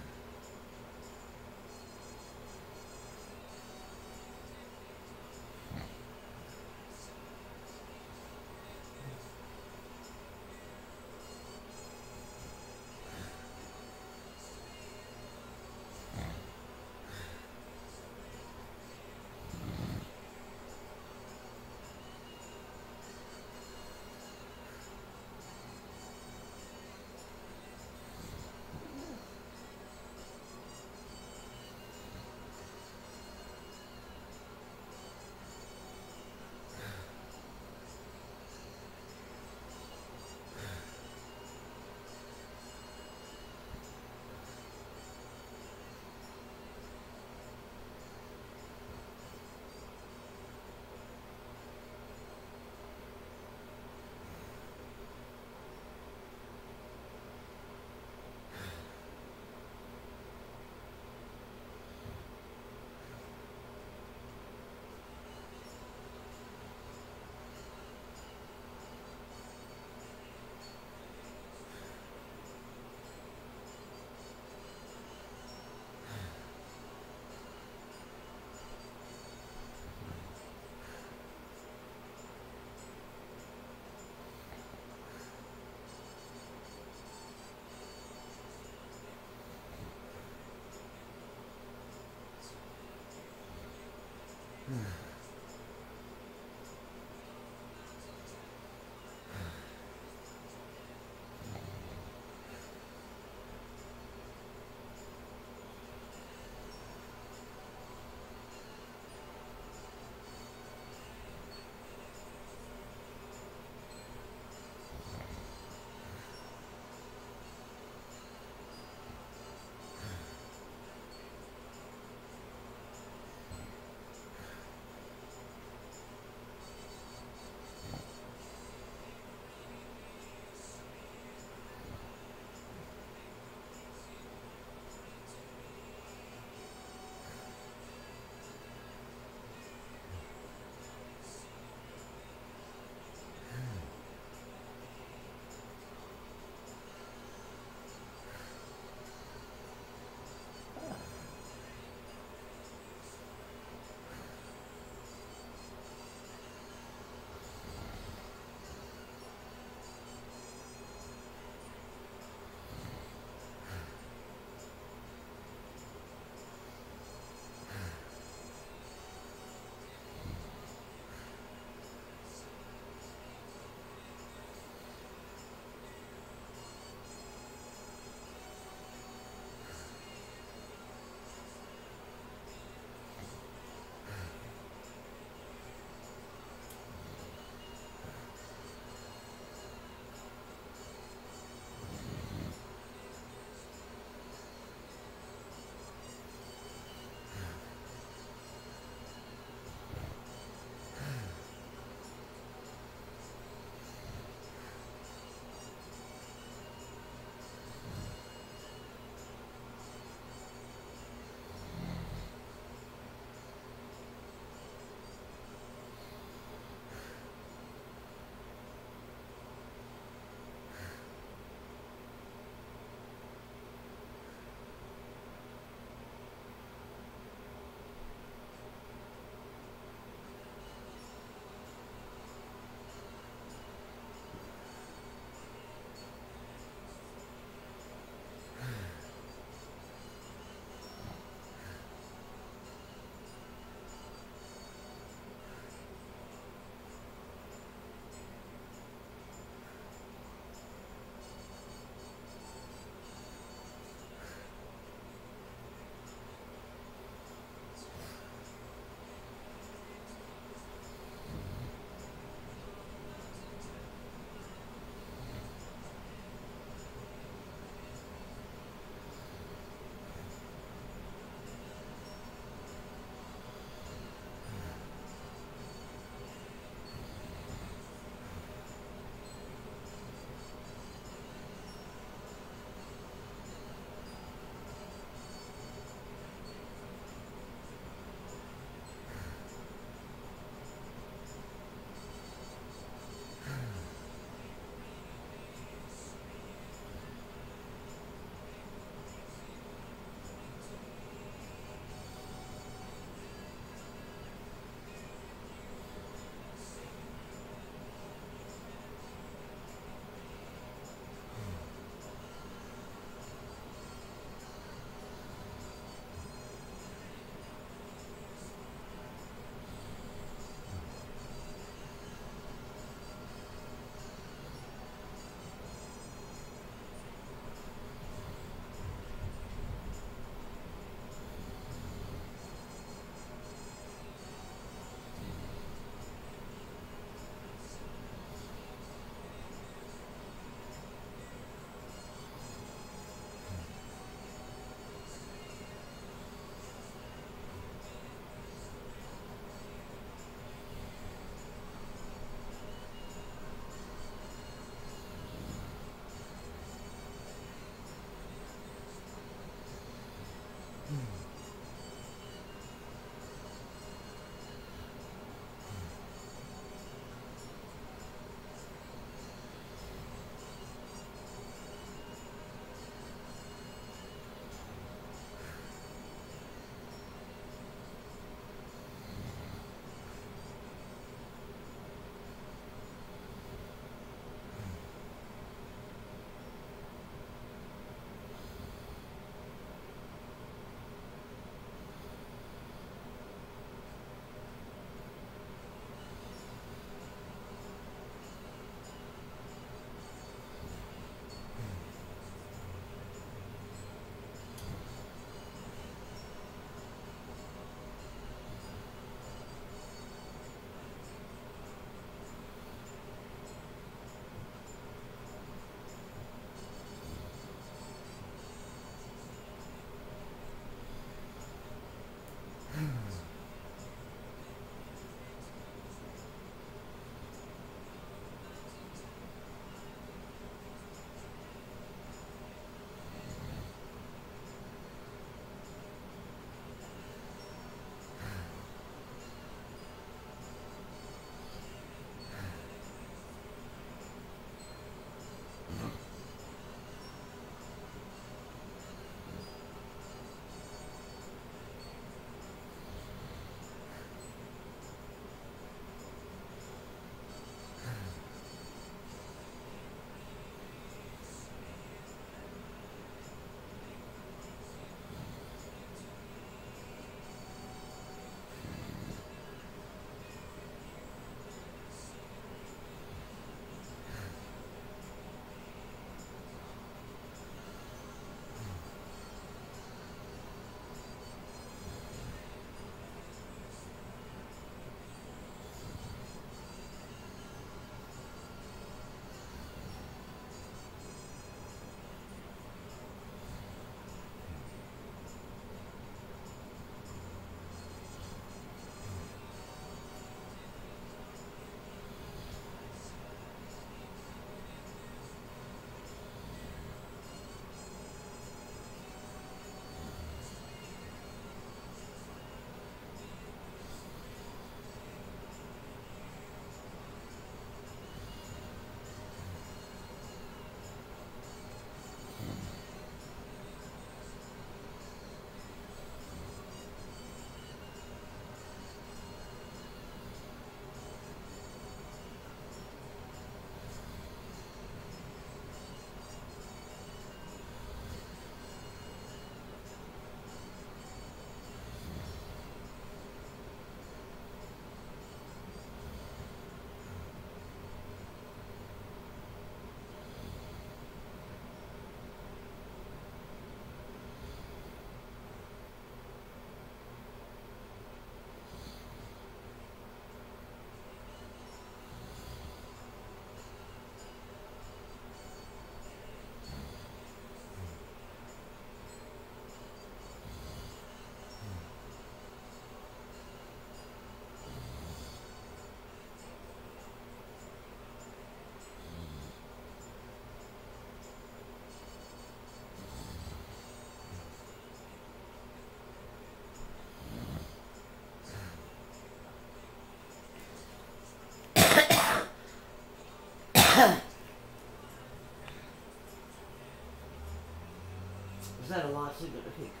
Is that a lot too good to pick?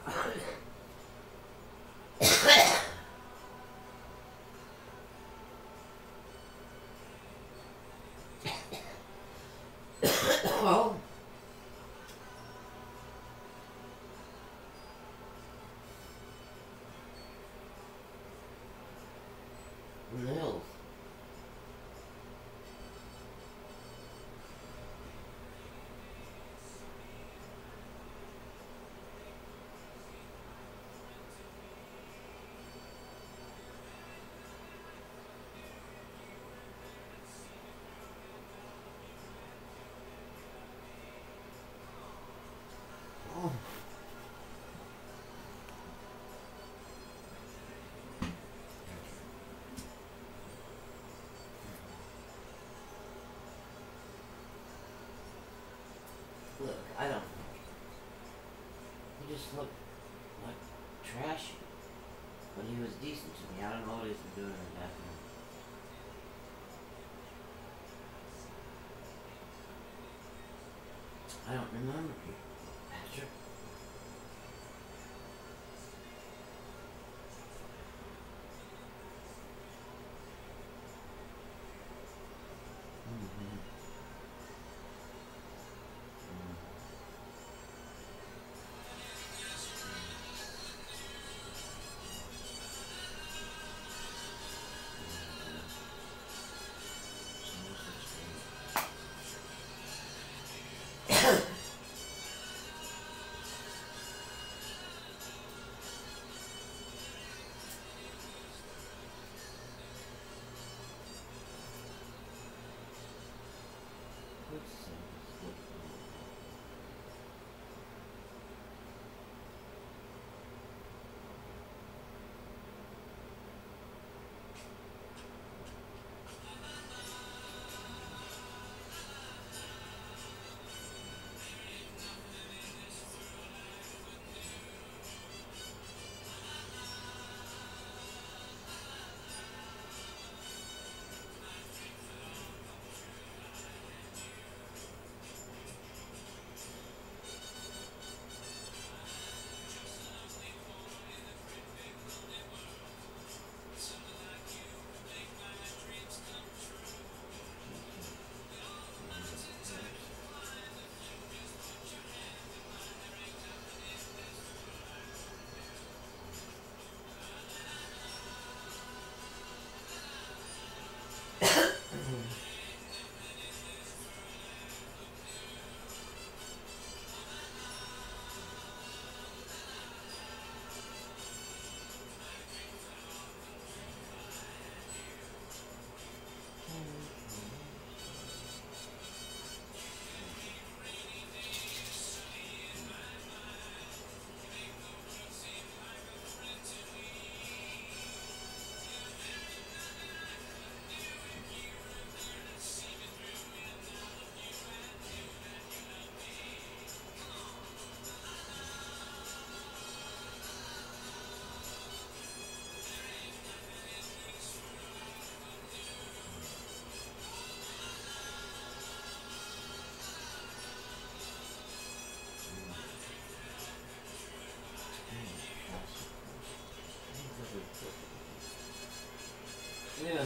Oh. In the hills. trashy. But he was decent to me. I don't know what he's been doing in that room. I don't remember people. Patrick. Mm-hmm. Yeah.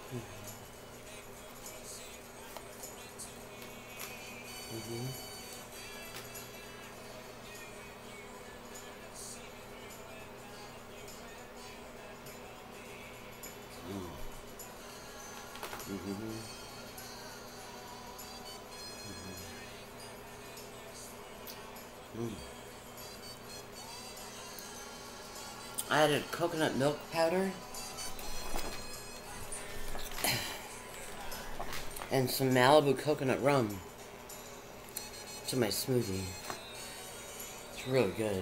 Mm-hmm. Mm-hmm. Mm. I added coconut milk powder and some Malibu coconut rum to my smoothie. It's really good.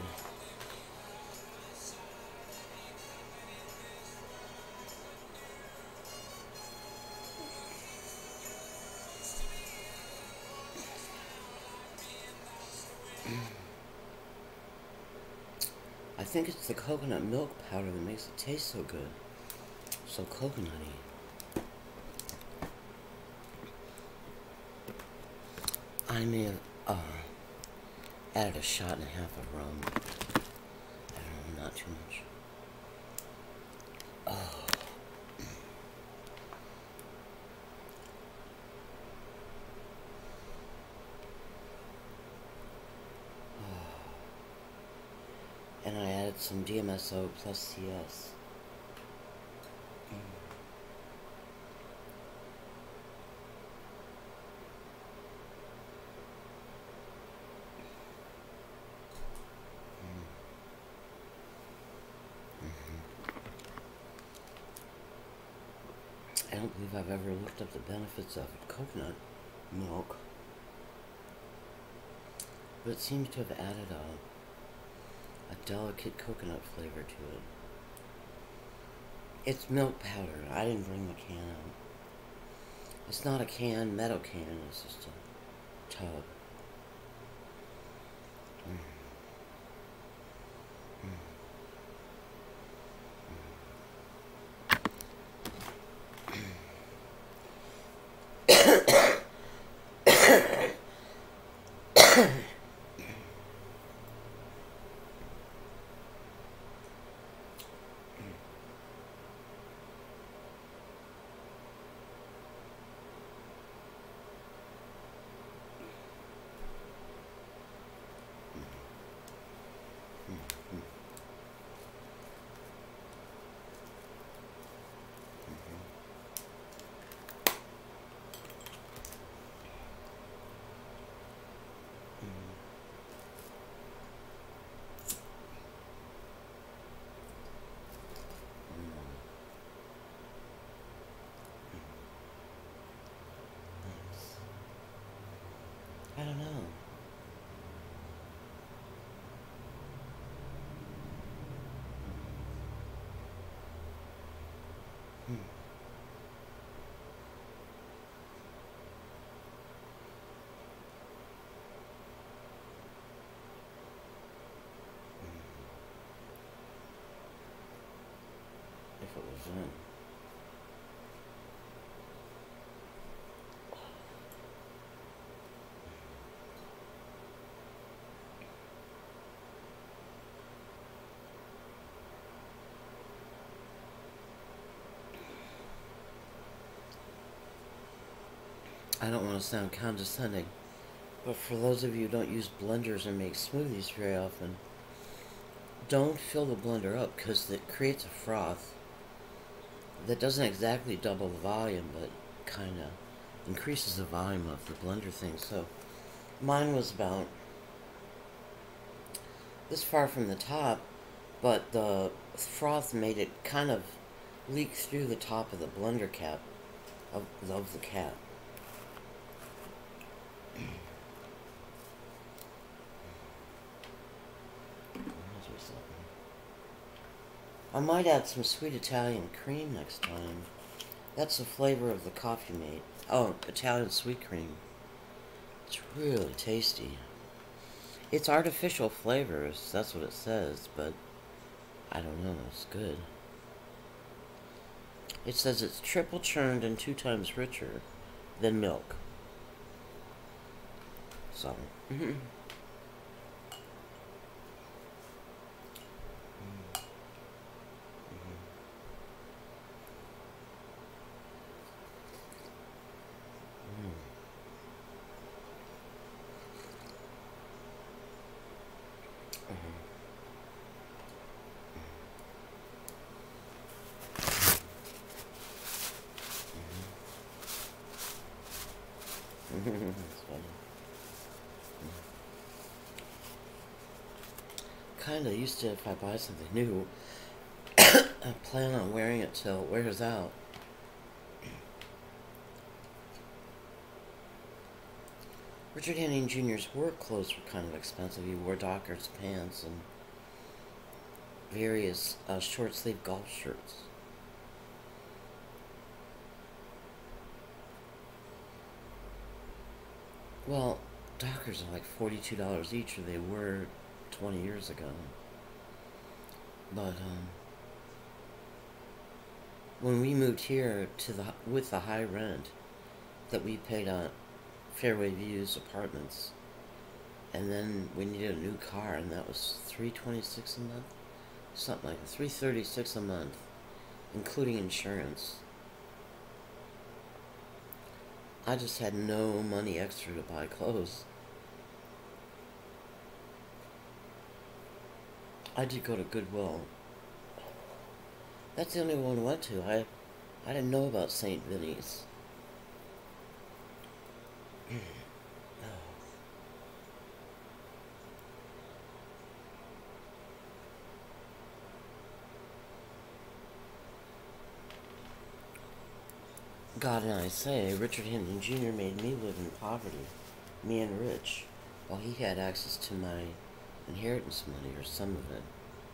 I think it's the coconut milk powder that makes it taste so good. So coconutty. I may have uh, added a shot and a half of rum. I don't know, not too much. Oh. And I added some D M S O plus C S. I don't believe I've ever looked up the benefits of coconut milk, but it seems to have added a, a delicate coconut flavor to it. It's milk powder. I didn't bring the can out. It's not a can, metal can, it's just a tub. Mm. I don't know. Hmm. If it was in. I don't want to sound condescending, but for those of you who don't use blenders and make smoothies very often, don't fill the blender up because it creates a froth that doesn't exactly double the volume, but kind of increases the volume of the blender thing. So mine was about this far from the top, but the froth made it kind of leak through the top of the blender cap of, of the cap. I might add some sweet Italian cream next time. That's the flavor of the coffee mate. Oh, Italian sweet cream. It's really tasty. It's artificial flavors, that's what it says, but I don't know, it's good. It says it's triple churned and two times richer than milk. So, mm-hmm. That's funny. Kinda used to, if I buy something new, I plan on wearing it till it wears out. Richard Henning Junior's work clothes were kind of expensive. He wore Dockers pants and various uh, short-sleeve golf shirts. Well, Dockers are like forty-two dollars each, or they were twenty years ago. But um, when we moved here to the with the high rent that we paid on Fairway Views Apartments, and then we needed a new car, and that was three twenty-six a month, something like that, three thirty-six a month, including insurance. I just had no money extra to buy clothes. I did go to Goodwill. That's the only one I went to. I, I didn't know about Saint Vinny's. God, and I say, Richard Hinton Junior made me live in poverty, me and Rich, while he had access to my inheritance money, or some of it.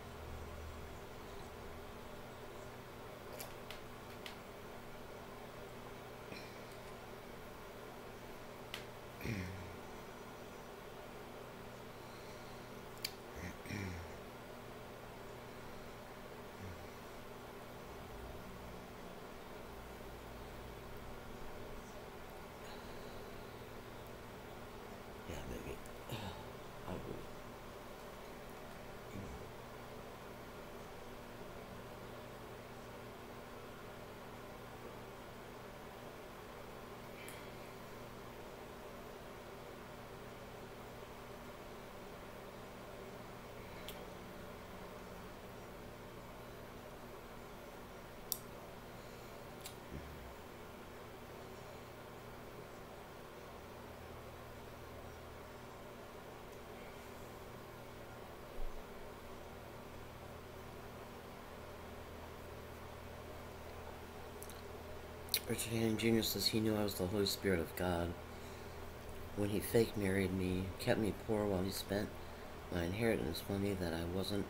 Richard Henning Junior says he knew I was the Holy Spirit of God when he fake married me, kept me poor while he spent my inheritance money that I wasn't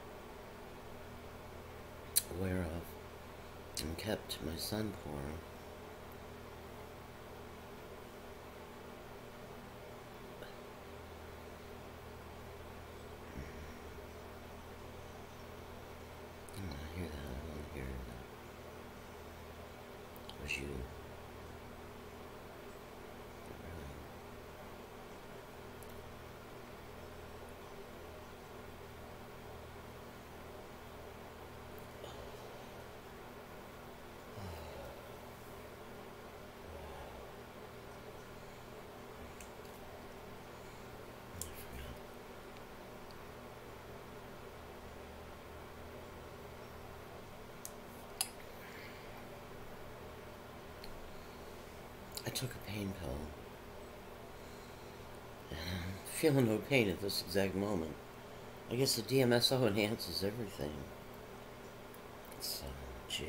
aware of, and kept my son poor. I want to hear that. I want to hear that. It was you. I took a pain pill. And I'm feeling no pain at this exact moment. I guess the D M S O enhances everything. So, jeez.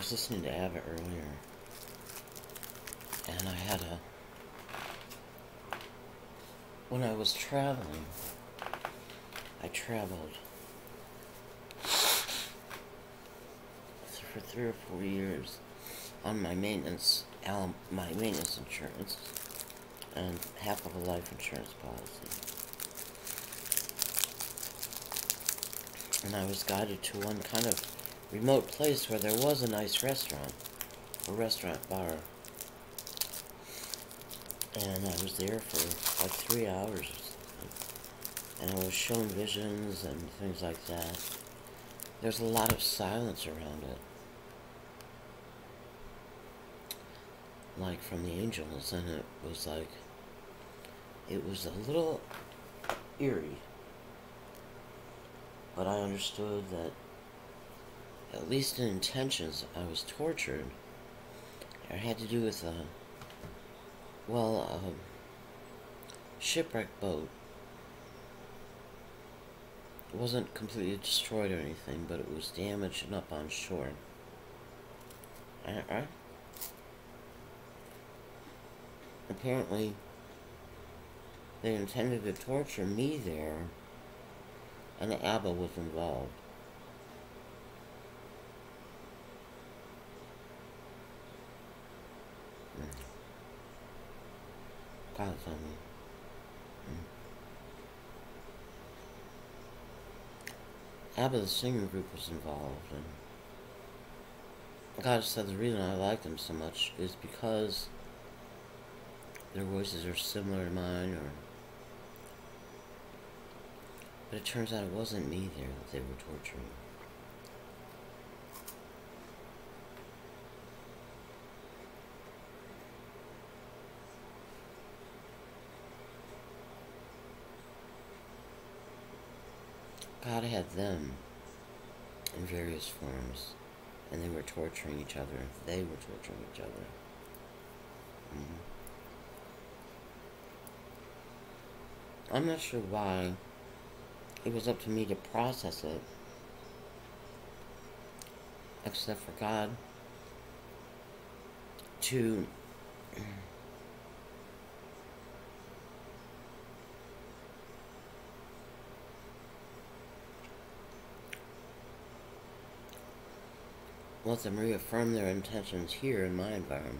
was listening to ABBA earlier, and I had a, when I was traveling, I traveled for three or four years on my maintenance, my maintenance insurance, and half of a life insurance policy. And I was guided to one kind of remote place where there was a nice restaurant, a restaurant bar. And I was there for like three hours or something. And I was shown visions and things like that. There's a lot of silence around it. Like from the angels, and it was like, it was a little eerie. But I understood that, at least in intentions, I was tortured. It had to do with a, well, a shipwrecked boat. It wasn't completely destroyed or anything, but it was damaged and up on shore. Right? Apparently, they intended to torture me there, and ABBA was involved. Mm. God's on me. Mm. ABBA, the singing group, was involved, and God said the reason I liked them so much is because their voices are similar to mine, or but it turns out it wasn't me there that they were torturing. God had them in various forms, and they were torturing each other. They were torturing each other. Mm-hmm. I'm not sure why. It was up to me to process it, except for God to let them reaffirm their intentions here in my environment.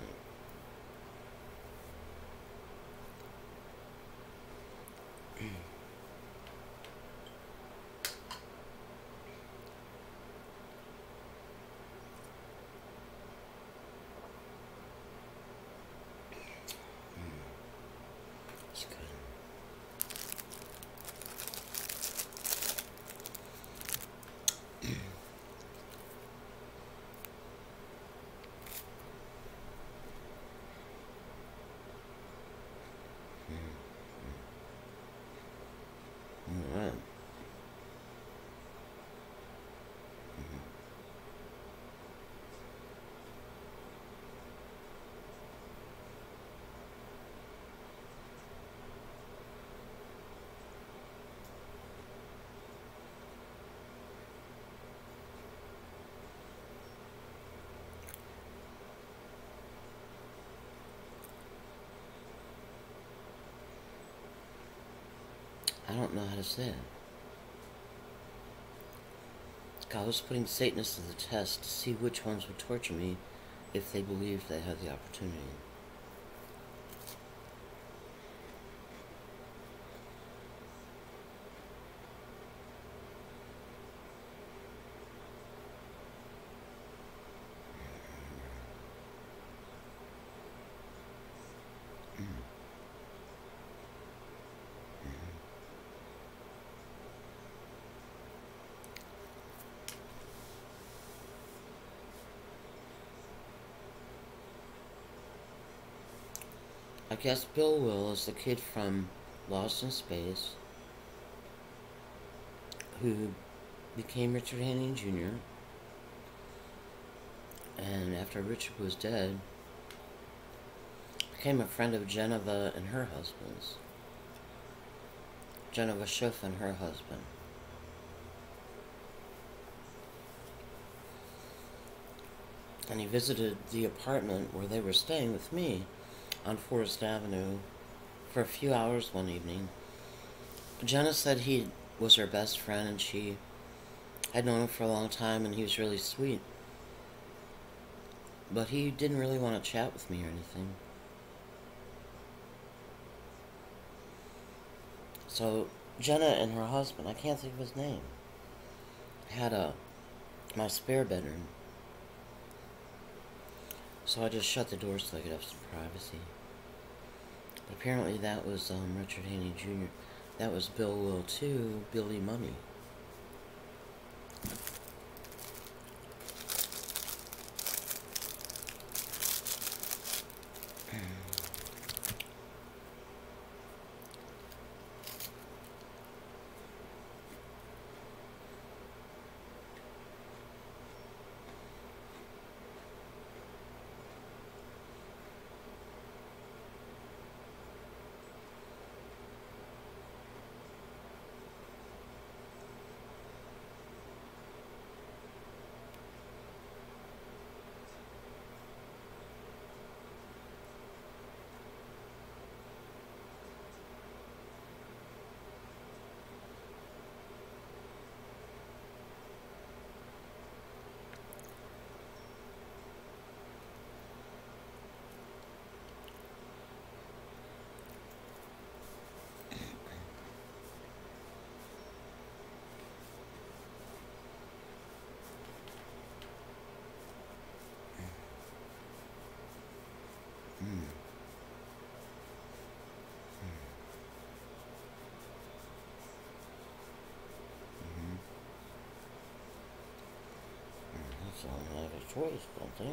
I don't know how to say it. God was putting Satanists to the test to see which ones would torture me if they believed they had the opportunity. I guess Bill Will is the kid from Lost in Space who became Richard Hanning Junior And after Richard was dead, became a friend of Geneva and her husband's. Geneva Schiff and her husband. and he visited the apartment where they were staying with me on Forest Avenue for a few hours one evening. Jenna said he was her best friend, and she had known him for a long time, and he was really sweet. But he didn't really want to chat with me or anything. So Jenna and her husband, I can't think of his name, had a my spare bedroom. So I just shut the door so I could have some privacy. But apparently that was um, Richard Haney Junior That was Bill Will too, Billy Money. So I have a choice, don't they?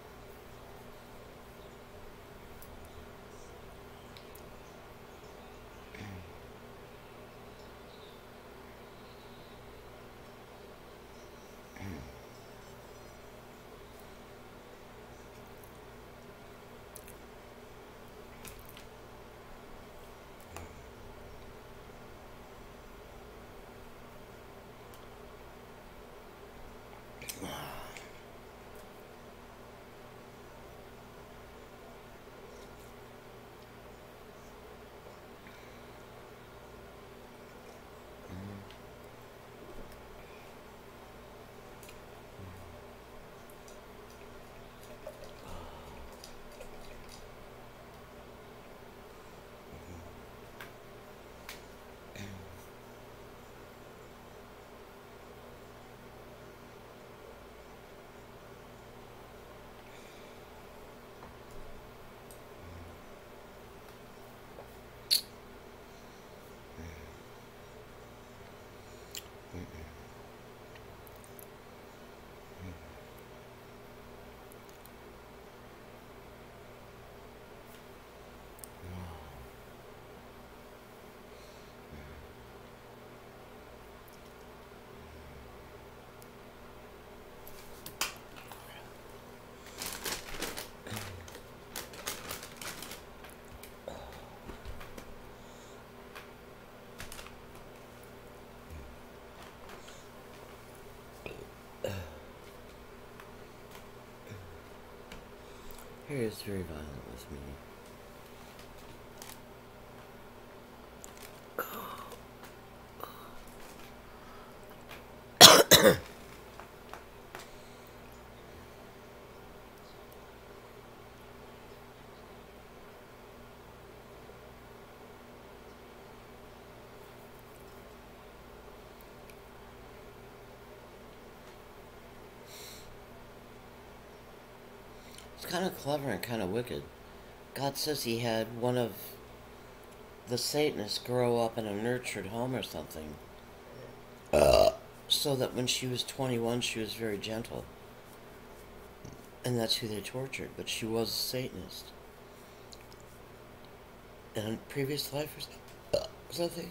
Harry is very violent with me. It's kind of clever and kind of wicked. God says he had one of the Satanists grow up in a nurtured home or something. Uh. So that when she was twenty-one, she was very gentle. And that's who they tortured. But she was a Satanist. In a previous life or something.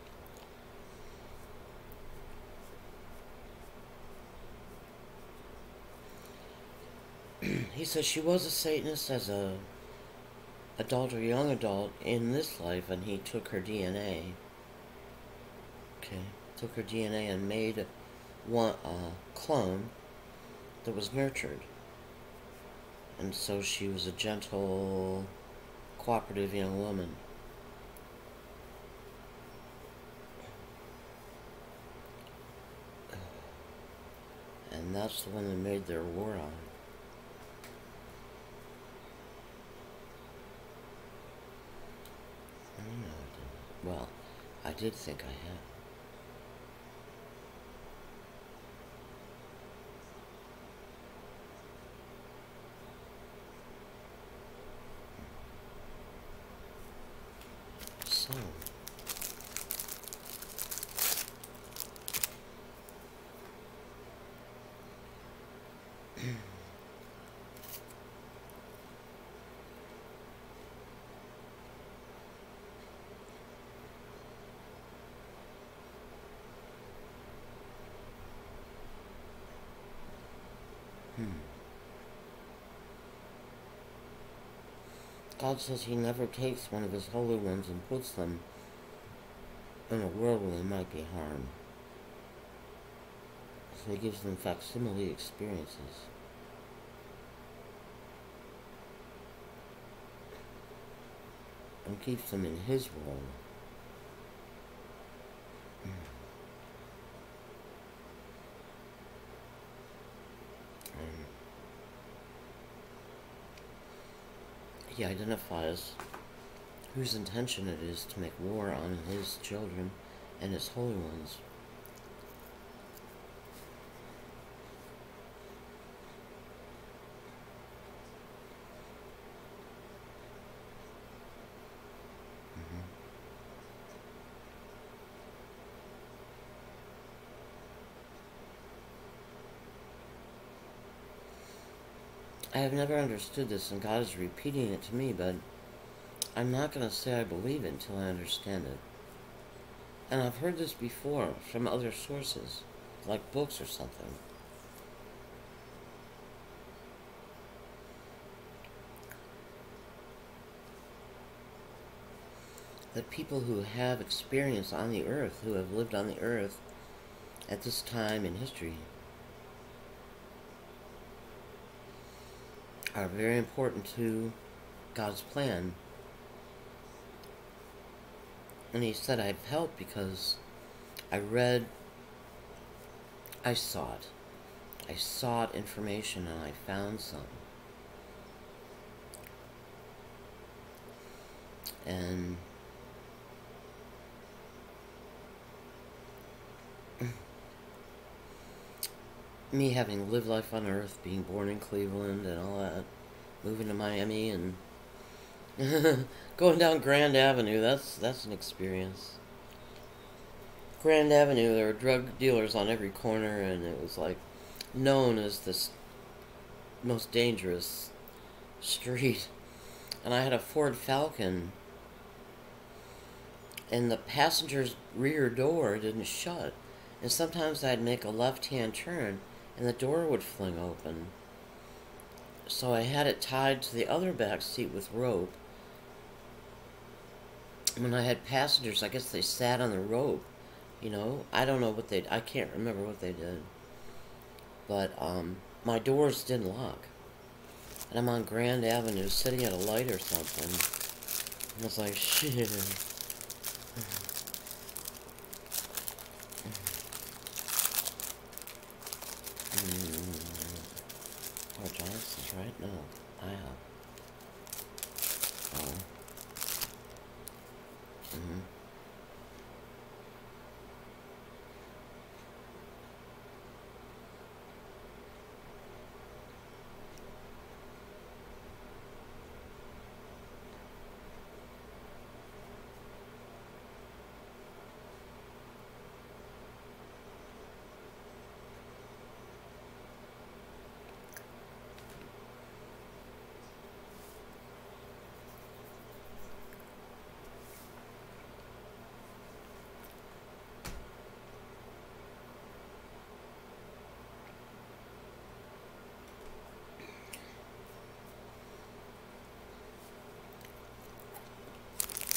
He says she was a Satanist as a adult or young adult in this life, and he took her D N A. Okay, took her D N A and made one uh, clone that was nurtured. And so she was a gentle, cooperative young woman. And that's the one they made their war on. I don't know, I didn't. Well, I did think I had. So. Hmm. God says he never takes one of his holy ones and puts them in a world where they might be harmed. So he gives them facsimile experiences. And keeps them in his world. And he identifies whose intention it is to make war on his children and his holy ones. I have never understood this, and God is repeating it to me, but I'm not going to say I believe it until I understand it. And I've heard this before from other sources, like books or something. That people who have experience on the earth, who have lived on the earth at this time in history, are very important to God's plan. And he said I've helped because I read, I sought. I sought information and I found some. And me having lived life on Earth, being born in Cleveland and all that, moving to Miami and going down Grand Avenue, that's that's an experience. Grand Avenue, there were drug dealers on every corner, and it was like known as this most dangerous street. And I had a Ford Falcon, and the passenger's rear door didn't shut. And sometimes I'd make a left-hand turn, and the door would fling open. So I had it tied to the other back seat with rope. When I had passengers, I guess they sat on the rope, you know. I don't know what they, I can't remember what they did. But, um, my doors didn't lock. And I'm on Grand Avenue sitting at a light or something. And I was like, shit. Oh, Johnson's right? No, I have. Oh. Mm-hmm.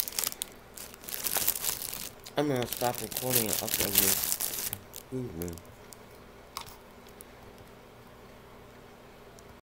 I'm gonna stop recording and upload this. Excuse me.